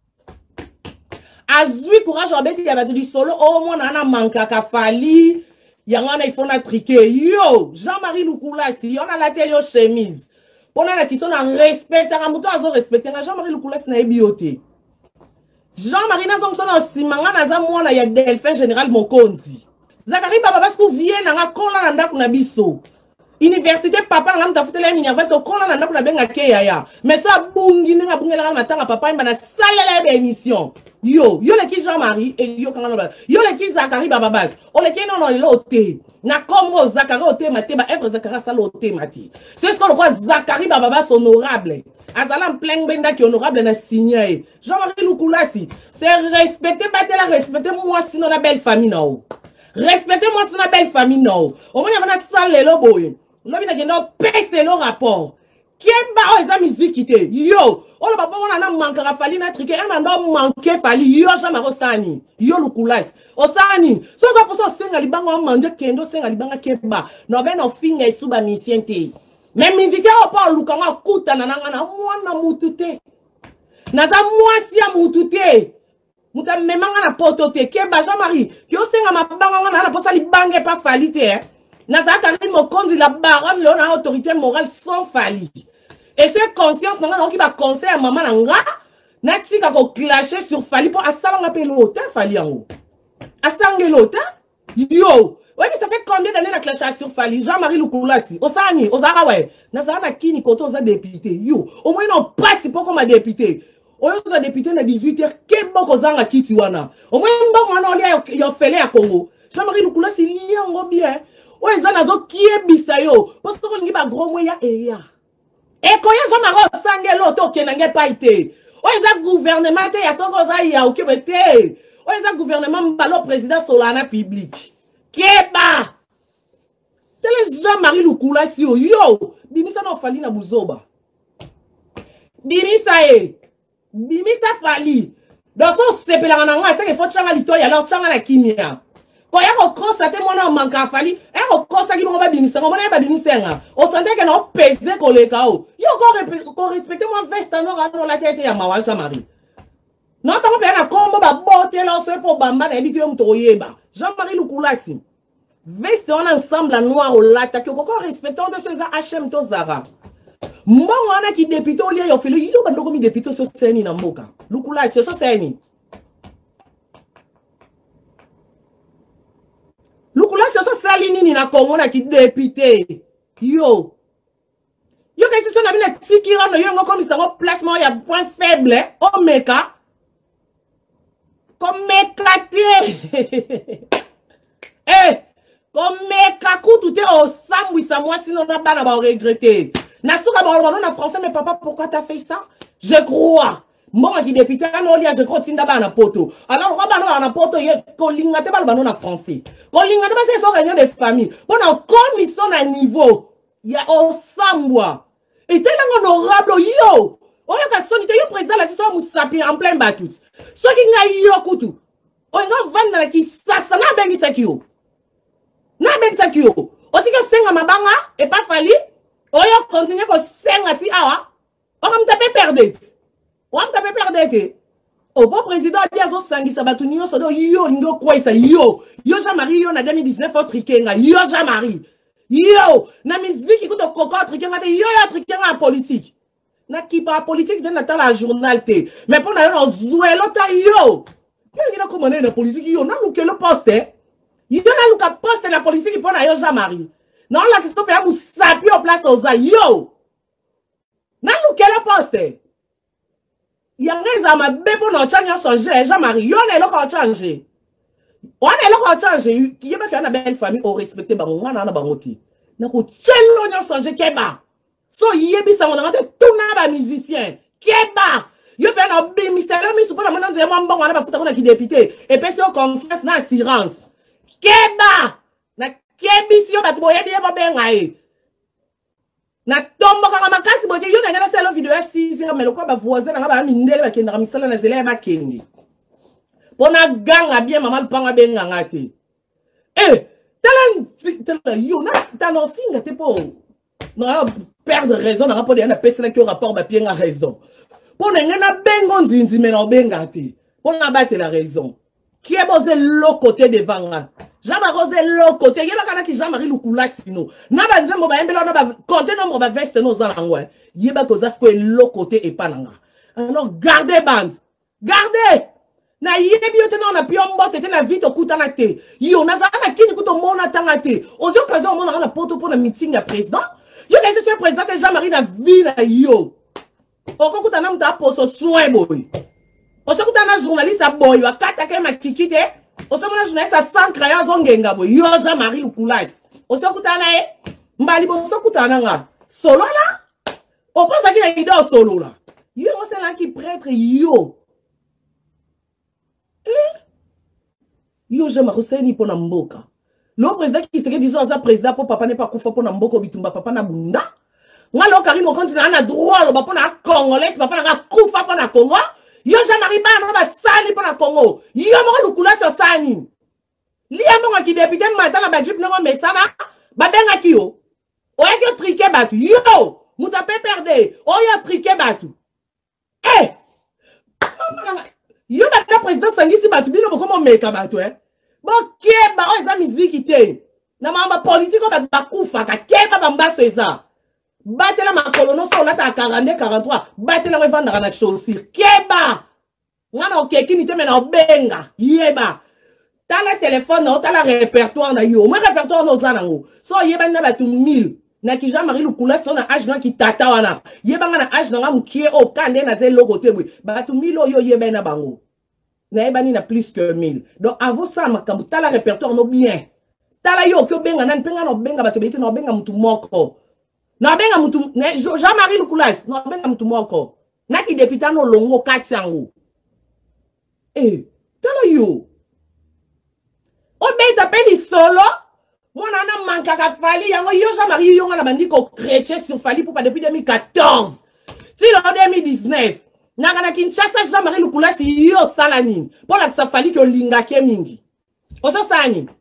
Azui courage en bête, il y avait dit solo. Oh, mon nana manka kafali. Yangana il faut na triquer. Yo, Jean-Marie Lukulasi. On a la télé aux chemises. Pour la question on respect. T'as mouton à respecter. Jean-Marie Lukulasi na bioté. Jean-Marie n'a pas son simanga na za moi na ya Delphin général Mokonzi. Zakari Baba parce que vient na kola na kuna biso. Université papa ngam tafute la minya vato kola na ndako na benga ke yaya mais ça bungi nga bungela ka matanga papa imba na salela ba émission yo le ki Jean-Marie et yo kanga yo le ki Zakari Baba base o le ki non loté na comme Zakari oté maté ba Evre Zakari ça loté mati c'est ce qu'on voit Zakari Baba base honorable azala plein benda qui honorable na signé Jean-Marie Lukulasi c'est respecter pas la respecter moi sinon la belle famille non respectez-moi sinon la belle famille non au moins il y a na salle le boy. Là, il a pété le rapport. Qui est bas aux amis zikité? Yo, on a pas manqué à Fali, n'a triqué, on a manqué Fali, yo, jamais Rosani, yo, Lukulas, Osani. Sans ça, pour ça, c'est un liban, on mange kendo, c'est un liban keba. Non, ben, on finit sous la mission. Mais, musique, on parle, Lukanga, Kouta, nanana, moi, na moutouté. Naza, moi, si à moutouté. Mouta, même, on a pototé, keba, Jean-Marie, yo, c'est un mabang, on a pour ça, libangue pas falité, Naza Karim Mokonzi la baronne a autorité morale sans Fali. Et cette conscience n'a qui va conseiller à maman nanga n'a tika ko clasher sur Fali pour asala ngape l'hôtel Fali en haut. Asange l'hôtel yo. Ouais mais ça fait combien d'années la clasher sur Fali Jean-Marie Lukulasi Osani Ozara ouais. Naza na kini koto za député yo. Au moins non pas pour comme député. Oyo za député na 18h ke boko zanga kiti wana. Au moins mbongo wana oli yo fele à Congo. Jean-Marie Lukulasi lié ngo bien. Ouais, ça n'a pas qui est bisayo. Parce qu'on y a gros moyen et ya. Et quand y a Jean-Marie Sangelo, qui n'a pas été. Ouais, ça gouvernement, il y a son cosa, il y a au Québec. Ouais, ça gouvernement, le président Solana public. Keba. Tel est Jean-Marie Lukulasi, yo. Bimisa n'a fallu na bouzoba. Bimisa Bimisa fali. Dans son sepelananga, c'est qu'il faut changa litoya, alors changa la kimia. Quand il y a un constaté, mon manque à Fali, et un constaté qui m'a pas bimissé, on m'a pas bimissé. On sentait qu'elle a pesé qu'on les cao. Yo, qu'on respecte mon veste en or à la tête à ma Jean-Marie. Non, t'as pas un combo, bah, botter l'enfer pour Bamba, et dit que Jean-Marie Lukulasi. Veste en ensemble à noir au lac, qui qu'on respecte de ces HM Tozara. Moi, on a qui député au lieu, il a fait le yo, bah, nous, député sur Seni Namoka. Lukulasi, c'est Seni. Lukula c'est ça salini na Congo na ki député. Yo. Yo qu'est-ce que ça na bina tikira no yo comme ça au placement il y a point faible au meka. Comme éclaté. Eh, comme meka tout est au samwi ça moi sinon na bana va regretter. Na suka ba na français mais papa pourquoi t'as fait ça? Je crois. Moi qui député je continue d'abord na poto. Alors on na poto ye kolinga te balbano na français. Kolinga te c'est son réunion de famille. Pendant commission à niveau, il y a au sambwa. Et tel honorable yo. Oyo ka sonité yo président la so musapi en plein batout. So ki nga yo kutu. Oyo vanda ki sasa na bengi sakio. Na bengi sakio. Otika senga mabanga et pas fali. Oyo continue ko senga ti awa. On me taper perdre. On t'a pas perdu. Au bon président, il y a Sangi Sabatouni, yo, Ningo Kwesa, yo, Jean-Marie, yo, na 2019, au Trikenga, yo, Jean-Marie, yo, na musique, écoute, au coco, Trikenga, yo, Trikenga en politique. Na qui pas politique, dans la journal, mais pour na yo, Zouelo, yo, yo, commandé la politique, yo, na louke le poste, yo, na louke poste la politique, pour na yo, Jean-Marie. Non, la question, peut vous saper au place aux yo, na louke le poste. Il y a un bébé pour changer, Jean-Marie. Il y a un autre changer. On est là changer. Il y a une belle famille au respecté. On a un bangoти. Donc, on a changé Keba. So, il y a tout les musiciens. Keba. Il y a un bémissel. Mais c'est pas la manière de on a pas qui député. Et puis, si on confesse, na assurance. Keba. Na Kebi, si on va te boyer, bien, bien, na tombo kaka makasi bote yo na ngana selo video ya 6 mais le quoi ba voisin na ba mindele ba kenda misala na zele ba kendi pona ganga bien mama panga benga ngati tala yo na tala finga te po na perdre raison na rapport na pesa que rapport ba pienga raison pona ngana bengo nzinzi mais na benga te pona battre la raison qui est posé l'autre côté devant nga Jean-Marie l'autre côté il y a kana ki Jean-Marie Lukula sino na ba nzembo ba embela na ba compter nombre ba veste no zalangwa il y a ko zasko l'autre côté et pas nanga alors gardez bande gardez na yebi yote na piombo tete na vite okuta na te yo na za na kini kuto mona tanga te ozo kazo mona na poto pour na meeting ya président yo laisse ce président que Jean-Marie na vie na yo okokuta na mta poso soin boy. On se un journaliste à boy, à katake ma kikite. On se un journaliste à 100 crayons zongenga boy. Yo Jean-Marie Lukula. On se un mbali bo se un solo là. On pense qu'il a une idée solo là. Yo c'est là qui prêtre yo. Yo Jean-Marie c'est ni pour mboka. Le président qui serait disons à président pour papa n'est pas koufa pour mboka bitumba papa na bunda. Nga lo Karim on continue na droit le papa na congolais papa na koufa pour na Congo. Yo Jean-Marie ba no ba sali pour na Congo. Yo mo Lukula so sani. Liya mo ki député mata na ba jip no mesana ba benga ki yo. O ya ki triqué batu. Yo, muta pe perdre. O ya triqué batu. Yo ba na président sangisi batu bino ko meka batu Bon keba o eza musique te. Na mamba politique ba kufa ka keba ba mba César. Batela ma colono so la ta 42 43 batela we vendre na chaussure keba ngana okeki te mena obenga yeba tala téléphone na tala répertoire na yo moi répertoire no zanango so yeba na batu 1000 na ki Jean-Marie Lukula so na age na ki tata wana yeba na age na mukie o kande na ze logo te bwe batu 1000 oyo yeba na bango na yeba ni na plus que 1000 donc avant ça makambu tala répertoire no bien tala yo ki obenga na penga no benga batu beti no benga mutu moko. Na benga mutu Jean-Marie Lukula na benga mutu moko na ki député no longo kati yango tala yo o beta peli solo mwana na manka ka fali yango yo Jean-Marie yo na bandi ko chrétien sur fali pour pas depuis 2014 si en 2019 na kana Kinshasa Jean-Marie Lukula si yo salani pour la sa fali ko linga ke mingi o so sani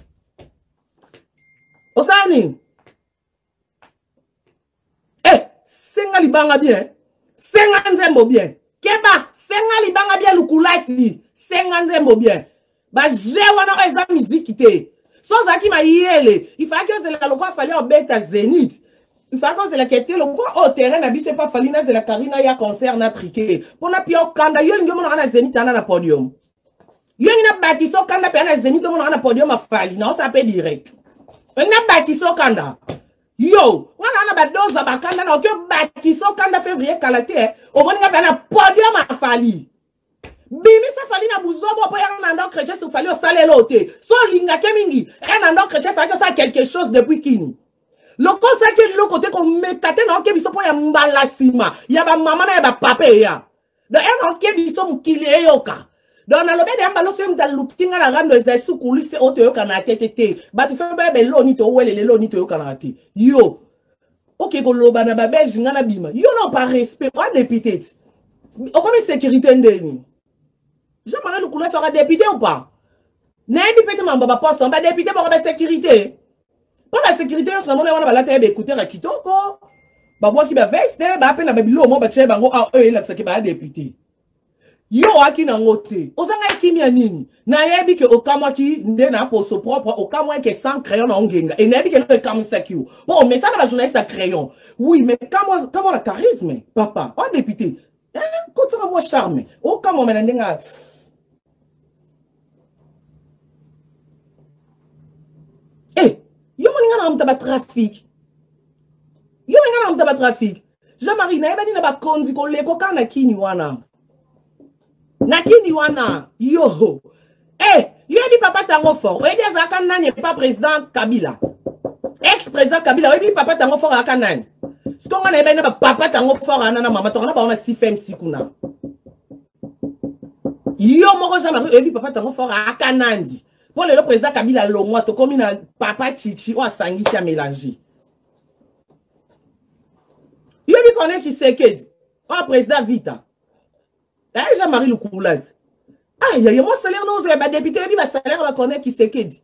senga libanga bien senga nzembo bien keba senga libanga bien Lukula si senga nzembo bien ba jewa na eza musique te so zaki ma yele il faut que la lokwa fallait au beta Zénith il faut que la kete lokwa au terrain na biso pas fallait na la Karina ya concert na triqué pour na pio kanda yo ngomo na Zénith na podium yo na batiso kanda pe na Zénith mo na podium afali na ça peut direct na batiso kanda yo wana na badoza bakanda na okyo batiso kanda février kalate o moni nga na podium afali bimi sa fali na buzobo po yana na ndok chrétien so fali o sale lote so linga kemingi na ndok chrétien fali ça quelque chose depuis kini le conseil que le côté qu'on metate na oké biso po ya mbalasima ya ba mama na ya ba papa ya de en oké biso mukile yoka donc na lobe de mbalo so mta lukinga na rando za sukuliste oto yoka na tete ba tu fe ba belo ni to wele lelo ni to yoka na te yo OK ko loba na ba belge ngana bima yo non pas respect pas député o comme sécurité ndeni Jean-Marie Lukula sera député ou pas? N'est pas mamba ba poste, on va député pour la sécurité. Pour la sécurité, on va la télé écouter à Kitoko. Ba bois qui va veste, ba peine na babilo mo ba che bango a eux là ça qui va député. Yo aki na ngote. Ozanga ekini ya nini? Na yebi ke okama ki nde na poso propre okama ke sans crayon na ongenga. Et na yebi ke le kam sakio. Bon, mais ça la journaliste à crayon. Oui, mais comment la charisme, papa? Oh député. Hein, quand moi charme. Okama menandenga. Eh, yo moninga na amtaba trafic. Yo moninga na amtaba trafic. Jean-Marie na yeba ni na ba konzi ko leko kana kini wana. Nakini wana, yo. Eh, yo dit papa tango fort. Oyebi azaka nani pas président Kabila. Ex-président Kabila, oyebi papa tango fort aka nani. Sikonga na yeba na papa tango fort ana na mama tongana ba ona sifem sikuna. Yo moko Jean-Marie oyebi papa tango fort aka nani. Pour le président Kabila longwa to komi na papa Chichi o asangisi a mélanger. Yo bi connaît qui c'est que o président Vita. Jean-Marie Lukulaz. Ah, il y a mon salaire, non, c'est un député, il va salaire, on va connaître qui c'est qui dit.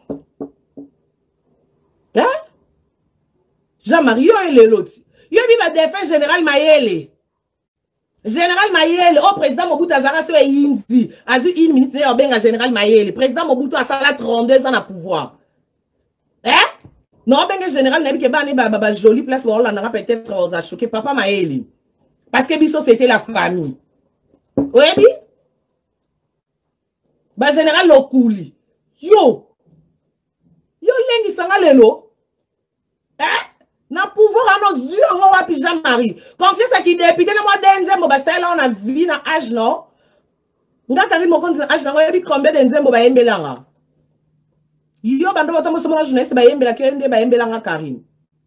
Hein? Jean-Marie, il est l'autre. Il va défendre Général Mayele. Général Mayele, oh, président Mobutu Azara, c'est Indi. Azu, une minute, il y a Général Mayele. Président Mobutu Azara, 32 ans à pouvoir. Hein? Non, ben, Général Nabi Keba, jolie place, on l'a peut-être choqué. Papa Mayele. Parce que Bisso, c'était la famille. Oui, oui. Bah, général Lokuli. Yo. Yo, lengi sanga lelo. Eh? Na pouvoir à nos yeux, on va piger Jean-Marie. Confiance à qui député, na moi d'enzembo, bah, ça là, on a vu na âge, non? Nga tari mo konti na âge, na moi, y'a combien d'enzembo, bah, yembelanga. Yo, bando, bata, mo, jeunesse, bah, yembela, kende, bah, yembelanga, Karine.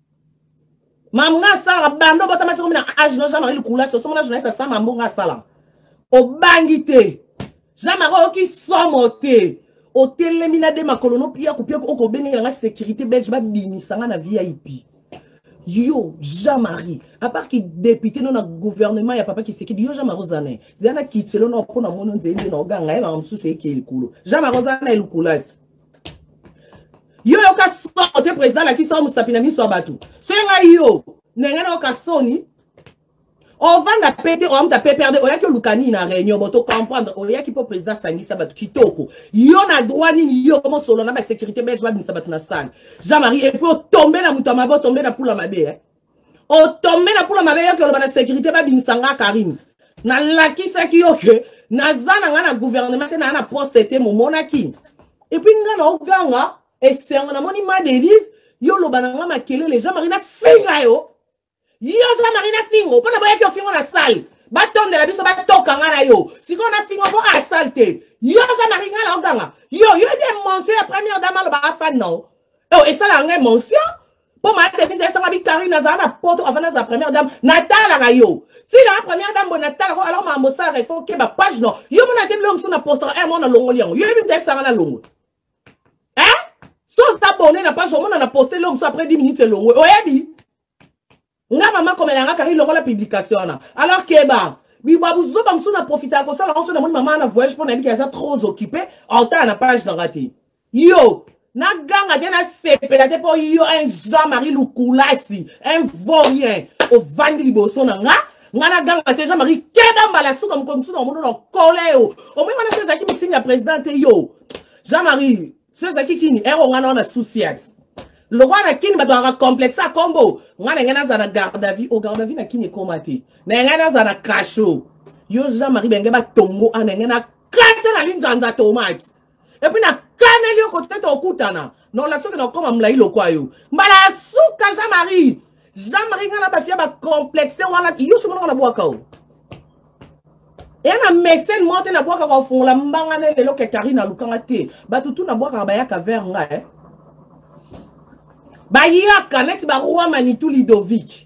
Mamga sala, bando, bata, ma, na âge, non, Jean-Marie Lukulaz, so, mon jeunesse, ça, mamga sala. Au bangité, Jean-Marie qui somoté, au télémina de ma colono pia coupia au béni la sécurité belge ba bini sanga na VIP. Yo Jean-Marie, à part qui député non na gouvernement ya papa qui c'est qui yo Jean-Marie Zane. Zana qui tselo no pona mono nzende no ganga e ba msusu eke elikulo. Jean-Marie Zane Lukulaz. Yo yo ka sote président la qui so musapina mi so batu. Senga yo, nenga no ka soni. On va na péter, on va perdre. On y a que Lukani na réunion, on comprendre. On y a qui peut président Sani Sabat Kitoko. Yo na droit ni yo comment solo na ba sécurité belge va ni Sabat na salle. Jean-Marie et pour tomber na mutama ba tomber na poula mabe. O tomber na poula mabe que la sécurité ba binsanga Karim. Na laki sa ki yo que na zana nga na gouvernement na poste été mo monaki. Et puis nga na oganga et c'est on a moni ma devise yo lo bananga makele les Jean-Marie na finga yo. Yo Jean-Marie na fingo, pona boya ki fingo na salle. Ba tonde la biso ba toka nga na yo. Si qu'on a fingo bo a salte. Yo Jean-Marie nga la oganga. Yo bien mention la première dame le ba fan non. Oh et ça la nga mention. Pour ma devise ça nga bi Karine na za na poto avant la première dame Natala nga yo. Si la première dame bon Natala alors ma mosa refo ke ba page non. Yo mon atem l'homme sur na poster mon na longo liango. Yo bi texte nga na longo. Hein? So s'abonner na page on na poster l'homme après 10 minutes longo. Oyebi. Nga maman comme elle a carré la publication là. Alors que bah, biba buzo ba msuna profiter comme ça là on se demande maman na voyage pour n'habiter ça trop occupé en temps na page dans raté. Yo, na ganga dia na sepelate pour yo un Jean-Marie Lukulaz, un vaurien au vandi liboso na nga na ganga te Jean-Marie keba mbala sou comme ça dans monde dans colère. Au moins on a ces qui meeting ya président yo. Jean-Marie, c'est ça qui ni on a souciat. Le roi na kini doit complexer à combo. Ngana ngana za na garde à vie, au garde à vie na kini komate. Na ngana za na cachot. Yo Jean-Marie benge ba tongo ana ngana kata na linganza tomate. Et puis na kaneli yo côté to kutana. Non l'action que na koma mlai lokwa yo. Mbala suka Jean-Marie. Jean-Marie ngana ba fia ba complexer wana yo so na boaka o. Et na mécène monte na boaka ko fon la mbanga ne lelo ke Karine lukanga te. Ba tutu na boaka ba ya ka ver nga Bahia Kanet Baroua Manitou Lidovic.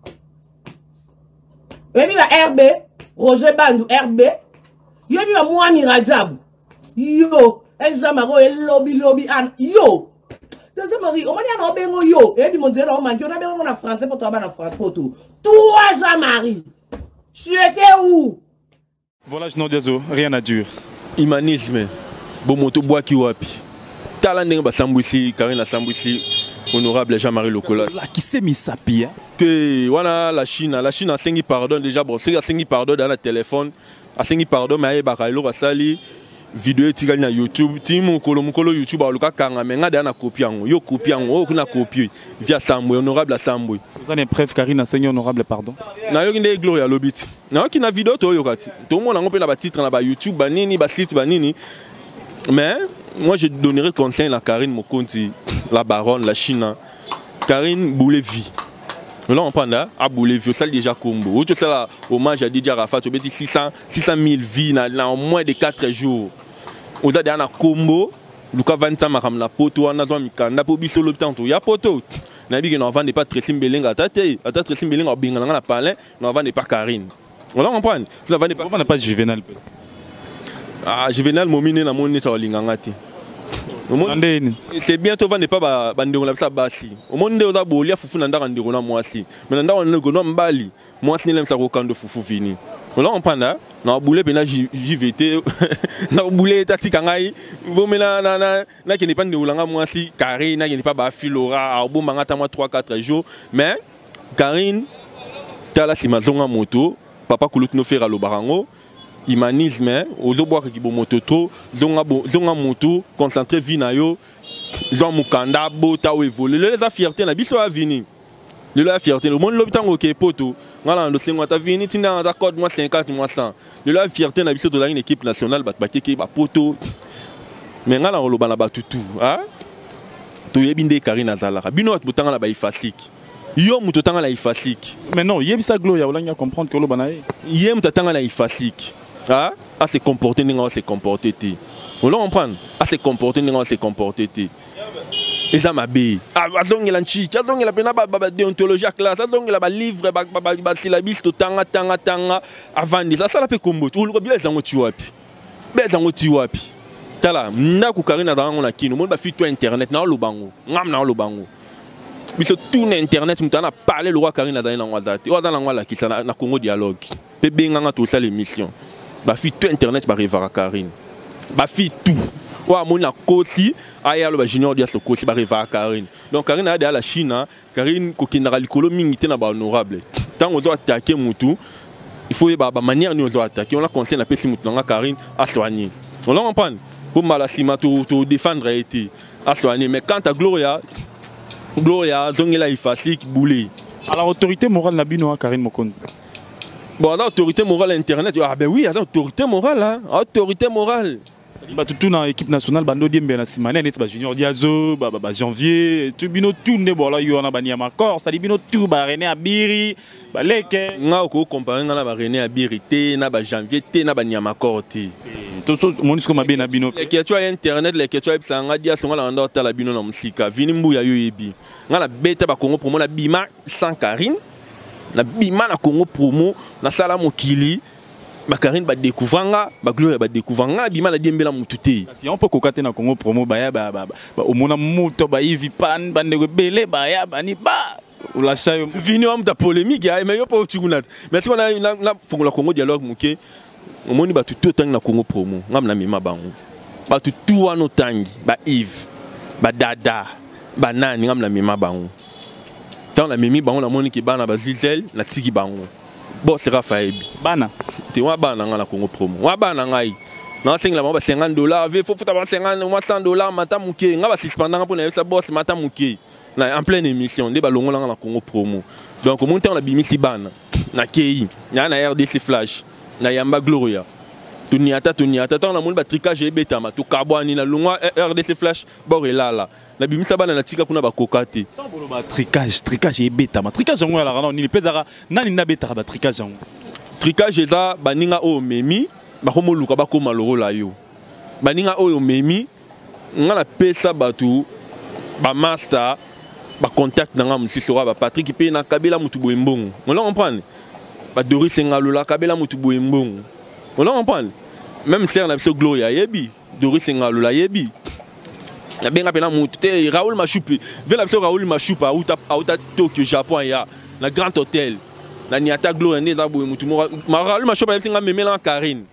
Yebi ba RB, Roger Bandou RB. Yebi ba Mouami Rajab. Yo, Jean-Marie lobby an. Yo. Jean-Marie, on m'a dit à bengo yo. Yebi mon Dieu, on m'a dit on a bengo na français pour toi na France pour tout. Toi Jean-Marie. Tu étais où? Voilà, je n'en désolé, rien à dire. Humanisme. Bon moto bois qui wapi. Tala ndenge ba sambwisi, Karine la sambwisi. honorable Jean-Marie Lokola. Qui s'est mis sa pire? Que voilà la Chine a sengi pardon déjà bon c'est a sengi pardon dans le téléphone a sengi pardon mais bakailo basali vidéo tika na YouTube timu mukolo YouTube aluka kanga menga na copie yango yo copie yango kuna copie via Sambwe honorable Sambwe. Vous avez preuve Karine a saigné honorable pardon. Na yo ngende Gloria lobiti. Na ki na vidéo to yo kati. To mona ngompe na ba titre na ba YouTube ba nini ba site ba nini. Mais moi je donnerai conseil à Karine Mokonzi, la baronne, la Chine. Karine Boulevi. Là on prend là, à Boulevi, ça déjà combo. Autre ça hommage à Didier Arafat, tu dis 600 000 vies en moins de 4 jours. On a un combo, Luka 20 ans maram la poto, on a besoin mikanda pour biso le temps. Il y a poto. Nabi que n'en vendait pas Tressim Beling à tate, à tate Tressim Beling en bingalang na palais, n'en vendait pas Karine. On on prend. Tu la vendais pas. On n'a pas Juvenal peut-être. Ah Juvenal momine na moni ça lingangati. C'est bientôt va ne pas bandero la basi. Au monde on a bolia fufu nanda bandero na mwasi. Mais nanda on le gono mbali. Mwasi ni lemsa kokando fufu fini. Là on prend là, na boulé pena JVT, na boulé tati kangai, bomela na qui n'est pas ndero langa mwasi, Karine na qui n'est pas ba filora, au bon mangata moi 3-4 jours, mais Karine tala si mazonga moto, papa kulut no faire à l'obarango. Humanisme, aux obois qui bon moto trop, zonga moto, concentré vinayo, Jean Mukanda, bota ou évoluer. Les fierté na biso a vini. Le fierté, le monde l'obtient au poto. Voilà, le sengo ta vini, tina d'accord moi 50 moi 100. Le fierté na biso de la une équipe nationale bat qui ba poto. Mais ngala on lobana ba tout, hein? To yebinde Karine Azala. Bino at botanga la ba ifasik. Yo mutotanga la ifasik. Mais non, yebisa gloria on a comprendre que lobana yem tatanga la ifasik. Ah, à se comporter, on se comporter. On l'en prend. À se comporter, on se comporter. Et ça m'a bé. Ah, donc il a un chic. Ah, donc il a peine à déontologie à classe. Ah, donc il a un livre, syllabus, tanga. Avant ça, ça l'a fait combo. Ou le bien, ça m'a tué. Ben, ça m'a tué. Tala, n'a qu'au carré dans on a qui. Nous, on va faire tout internet. N'a le bango. N'a le bango. Mais sur tout internet, nous avons parlé le roi Karine dans la WhatsApp. On a la qui ça na Congo dialogue. Bébé nganga tout ça l'émission. Ba fi tout internet ba revara Karine. Ba fi tout. Wa mona kosi aya lo ba junior dia so kosi ba revara Karine. Donc Karine a de la Chine, Karine ko kinara likolo mingi te na ba honorable. Tant ozo attaquer mutu, il faut ba manière nous ozo attaquer. On a conseillé na pesi mutu nga Karine à soigner. On l'a comprendre. Pour malasima to défendre a été à soigner mais quand à Gloria zongela ifasik boulé. Alors autorité morale na bino Karine Mokonzi. Bon, l'autorité morale internet, ah ben oui, autorité morale, hein, autorité morale. Bah tout dans l'équipe nationale, bando diembe na simane, net ba junior diazo, ba janvier, tout bino tout ne bon là yo na bani amakor, ça dit bino tout ba René Abiri, ba leke. Nga ko comparer na ba René Abiri té na ba janvier té na bani amakor té. Tout ça monisco mabe na bino. Les questions internet, les questions ça dia songa la ndota la bino na musika, vini mbuya yo yebi. Nga la beta ba Congo promo na bima sans Karine. Na bima na Congo promo na sala mokili ba Karine ba découvranga ba Gloria ba découvranga bima la diembela mututé si on peut kokate na Congo promo ba ya ba au mona moto ba yivi pan bande rebelle ba ya bani ba ou la chayo vini am ta polémique ya mais yo pas tukunat mais si on a na fongo la Congo dialogue muké on moni ba tout tang na Congo promo ngam na mima bango ba tout wana tangi ba Yves ba dada ba nani ngam na mima bango. Tant la mimi bango la moni ki bana ba Zizel na tiki bango. Bon c'est Raphaël. Bana. Te wa bana nga na Congo promo. Wa bana ngai. Na sengi la ba $50, ve faut futa ba 50 ou $100 mata muke. Nga ba suspendanga pour na sa boss mata muke. Na en pleine émission de ba longo nga na Congo promo. Donc au montant la bimi si bana na KI, na RDC Flash, na Yamba Gloria. Tuniata tant la moni ba tricage ebeta ma to kabwani na longo RDC Flash borela. La bimisa bana na tika kuna ba kokate. Tambolo ba tricage et beta ma tricage ngwa la rana ni pezara nani na beta ba tricage ngwa. Tricage eza baninga o memi ba komo luka ba koma loro la yo. Baninga o memi ngala pesa batu ba master ba contact nanga musisora ba Patrick pe na kabela mutu boembongo. On la comprendre. Ba Doris Ngalola kabela mutu boembongo. On la comprendre. Même sœur na biso Gloria yebi, Doris Ngalola yebi. Ya benga pena mutu te Raoul Machoupe vela biso Raoul Machoupe auta Tokyo Japon ya na Grand Hôtel na niata Gloria ne za boye mutu ma Raoul Machoupe singa memela Karine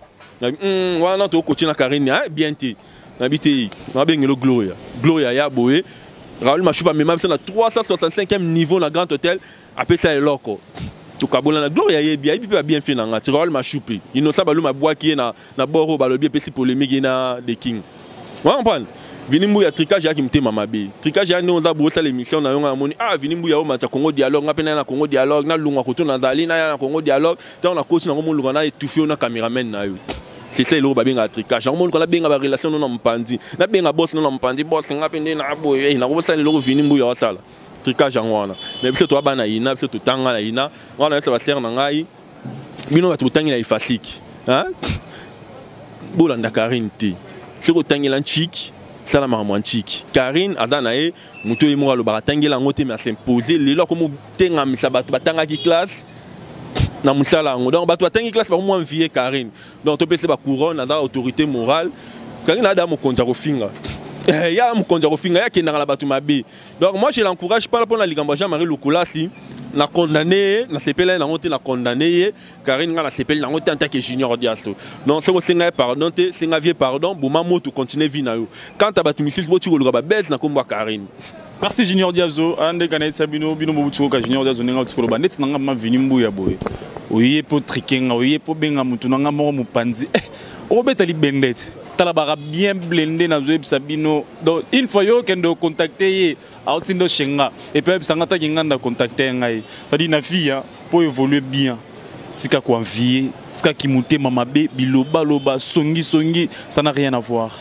wana to coach na Karine hein bien te na bité na bengelo Gloria ya boye Raoul Machoupa même na 365e niveau na Grand Hôtel après ça est loco. Tout kabola na Gloria yebi bien fait na ngati Raoul Machoupa. Innocent Baluma bois qui est na boro balobi pesi polémique na de King. Vous comprenez? Vinimbu ya tricage ya kimte mamabe. Tricage ya nonza brosa l'émission na yonga moni Vinimbu ya o matcha Congo dialogue ngapena na Congo dialogue na lungwa koto na zali na Congo dialogue. Ta on a coach na ngomo lungwa na étouffé na cameraman na yo. C'est ça le babinga tricage. On montre qu'on a bien la relation non mpandi. Na benga boss non mpandi boss ngapende na boy na ko sala le Vinimbu ya sala. Tricage en wana. Mais biso to bana ina biso to tanga na ina. Wana ça va ser na ngai. Bino ba to tangi na ifasiki. Hein? Bolanda Karine ti. C'est ko tangi lan chic. Ça la mamantique Karine azanae muto emo lo baratangela ngote mais s'imposer lelo comme tenga misabatu batanga ki classe na musala ngo donc batu batangi classe ba mo envier Karine donc to pese ba couronne aza autorité morale Karine ada mo konja ko finga ya mo konja ko finga ya kenda la batu mabe donc moi je l'encourage pas pour la ligambo Jean-Marie Lukula si na condamné na sepela na ngote na condamné Karine na sepela na ngote en tant que junior diaso donc c'est aussi nga pardon te c'est nga vie pardon boma moto continuer vie na yo quand abatu misis boti ko ba bes na komba Karine. Merci Junior Diazo ande kana sabino bino mobutu ka Junior Diazo nga tsiko ba net na nga ma Vinimbu ya boy oye po trikenga oye po benga mutu na nga mo mupanzi o beta li bendete talabara bien blendé na web sabino donc une fois yo kendo contacter autindo shenga et puis sangata nganda contacter ngai ça dit na fille pour évoluer bien tika ko envier tika kimute mamabe biloba loba songi ça n'a rien à voir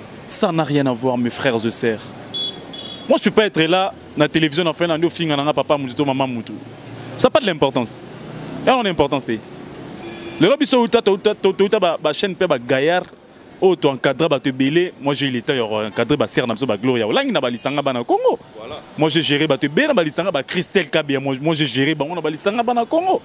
mes frères et sœurs. Moi je peux pas être là na télévision en fin d'année finga na papa muto maman muto ça pas de l'importance et on a importance le lobby so uta ba chaîne pe ba gaillard oh tu encadres ba te belé moi j'ai l'état encadrer ba serre na ba Gloria olangi na balisanga bana Congo voilà moi j'ai géré ba te belé na balisanga ba Christelle Kabia moi j'ai géré ba on balisanga bana Congo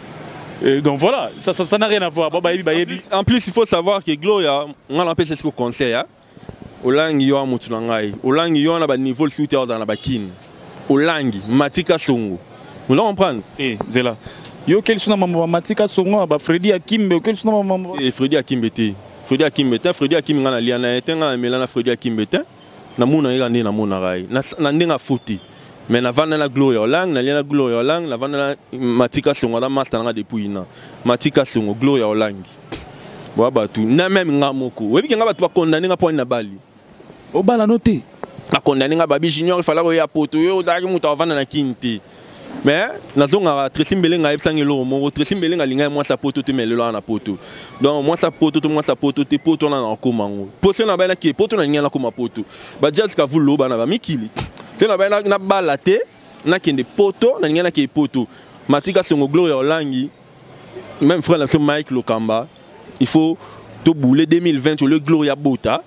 et donc voilà ça n'a rien à voir en plus il faut savoir que Gloria on a empêché ce qu'on conseille hein olangi yo amutu na ngai olangi yo na ba niveau suite dans na ba kin olangi matika songo vous comprenez zela yo quel sont na matika songo ba Freddy Akimbe quel sont na Freddy Akimbe te Freddy Akimbe ngana liana etenga na melana Freddy Akimbe te na muna ngande na muna rai na ndenga futi mais na vana na Gloria olang na liana Gloria olang na vana matika songo da master nga depuis na matika songo Gloria olangi wa batu na même ngamoko webi nga batu ba condamner nga point na bali o bala noté a condamner nga babi junior il fallait ko ya poto yo zaki muta vana na kinti mais nazonga Tresimbele nga ebsangelo mo Tresimbele nga linga moi sa poto te melelo na poto donc moi sa poto te poto na komango poto na bana ki poto na nyala koma poto ba jazz ka vulo bana ba mikili te na bana na bala te na kende poto na nyala ki poto matika songo Gloria olangi même frère la Mike Lokamba il faut to bouler 2020 le Gloria Bota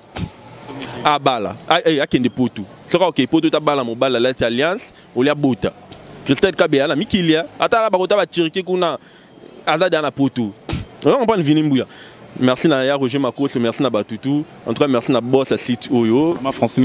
a bala a kende poto sera OK poto ta bala mo bala la alliance o lia Bota Christelle Kabia na mikilia ata la bakota ba tiriki kuna azada na poto on comprend Vinimbu. Merci na ya Roger Makos merci na batutu en tout cas merci na boss à site oyo maman Francine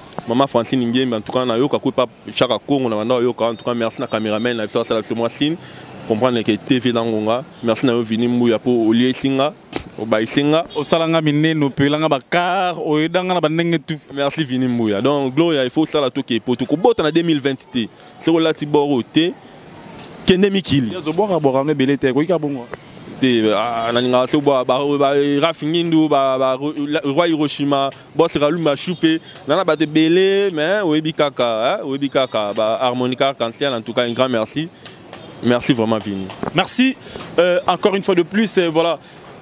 Ngembe en tout cas na yo ka ko pa chaka Congo na banda yo ka en tout cas merci na cameraman na ça la moi signe comprendre que TV Dangonga merci na yo Vinimbu ya po olie singa o ba singa o salanga mineno pelanga bakar o edanga na banenge tu merci Vinimbu ya donc Gloria il faut ça la to ke poto ko bota na 2020 te c'est ko lati boro te kende mikili ya zo bora bora na belete ko ikabongo te na ninga so ba rafingindu ba roi Hiroshima boss Raoul Machoupa na ba de belé mais oyebi kaka ba harmonica arc-en-ciel en tout cas un grand merci. Merci vraiment Vini. Merci encore une fois de plus voilà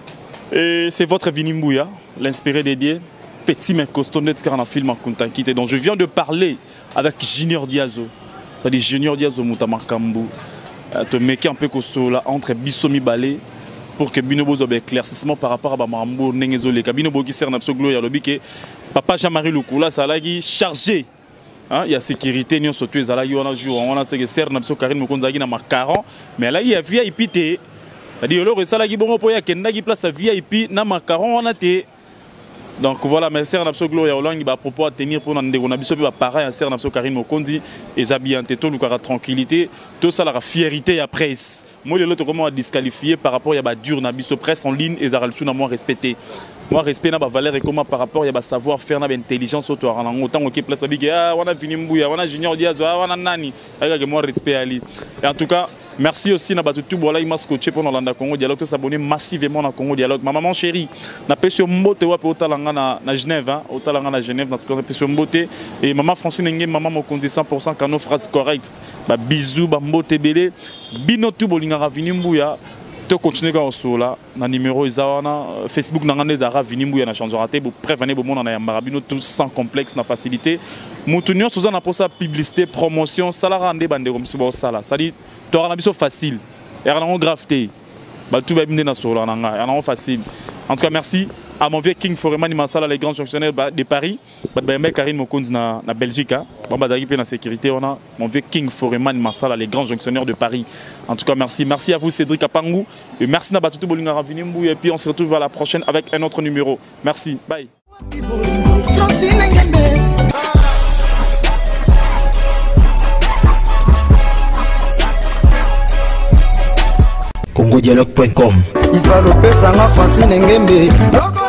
c'est votre Vinimbu l'inspiré dédié petit mais costaud net car on a film en contact donc je viens de parler avec Junior Diazo ça dit Junior Diazo mutamakambu te mec un peu kosola entre bisomi balé pour que Binobo soit éclaircissement par rapport à Bamambo Nengezole Binobo qui sert n'abso gloire le bique papa Jean-Marie Lukula ça là qui chargé il y a sécurité nous surtout ça là on a jour on a ce que sert n'abso Karine Mokonzagi na makaron mais là il y a VIP c'est-à-dire le ça là qui bon pour y a kenda qui place VIP na makaron on a té Donc voilà, mais c'est un absolu Gloria Hollande qui va propos à tenir pour nous. On a besoin de pareil, un certain absolu Karine Mokondi et Zabiante, tout le cara tranquillité, tout ça la fierté à presse. Moi, l'autre comment à disqualifier par rapport à la dur nabiso presse en ligne et Zaralsou n'a moins respecté. Moi, respect n'a pas valeur et comment par rapport à la savoir-faire, n'a pas intelligence autour. En autant que place la big, ah, on a fini Mbouya, on a Junior Diaz, on a Nani. Avec moi, respect à lui. Et en tout cas, merci aussi à tout voilà, il m'a scotché pour l'Olanda Congo Dialogue, s'abonner massivement à Congo Dialogue. Ma maman chérie, n'a pas sur Mbote ou au Talanga na Genève, au Talanga na Genève, n'a pas sur Mbote. Et maman Francine Ngué, maman me conduit 100% quand nos phrases correctes. Bah bisous, bah Mbote belé, bino tout bolinga ravini Mbouya. Tu continues comme ça là, na numéro Isawana, Facebook n'a pas zara vini Mbouya na change raté, pour prévenir le monde en ayambarabino tout sans complexe, na facilité. Moutounion sous un pour sa publicité, promotion, ça la rende bande comme si bon ça là, ça dit tu auras un abisso facile, et on a gravité, bah tout va bien dans ce là, on a facile. En tout cas merci à mon vieux King Foreman Massala, les grands fonctionnaires de Paris, bah Karine Mokonz na Belgique, bah d'ailleurs la sécurité on a mon vieux King Foreman Massala, les grands fonctionnaires de Paris. En tout cas merci à vous Cédric Apangou et merci à Batutu Bolinga Ravinimbu et puis on se retrouve à la prochaine avec un autre numéro. Merci, bye. CongoDialogue.com. Il va le faire, ça m'a fasciné.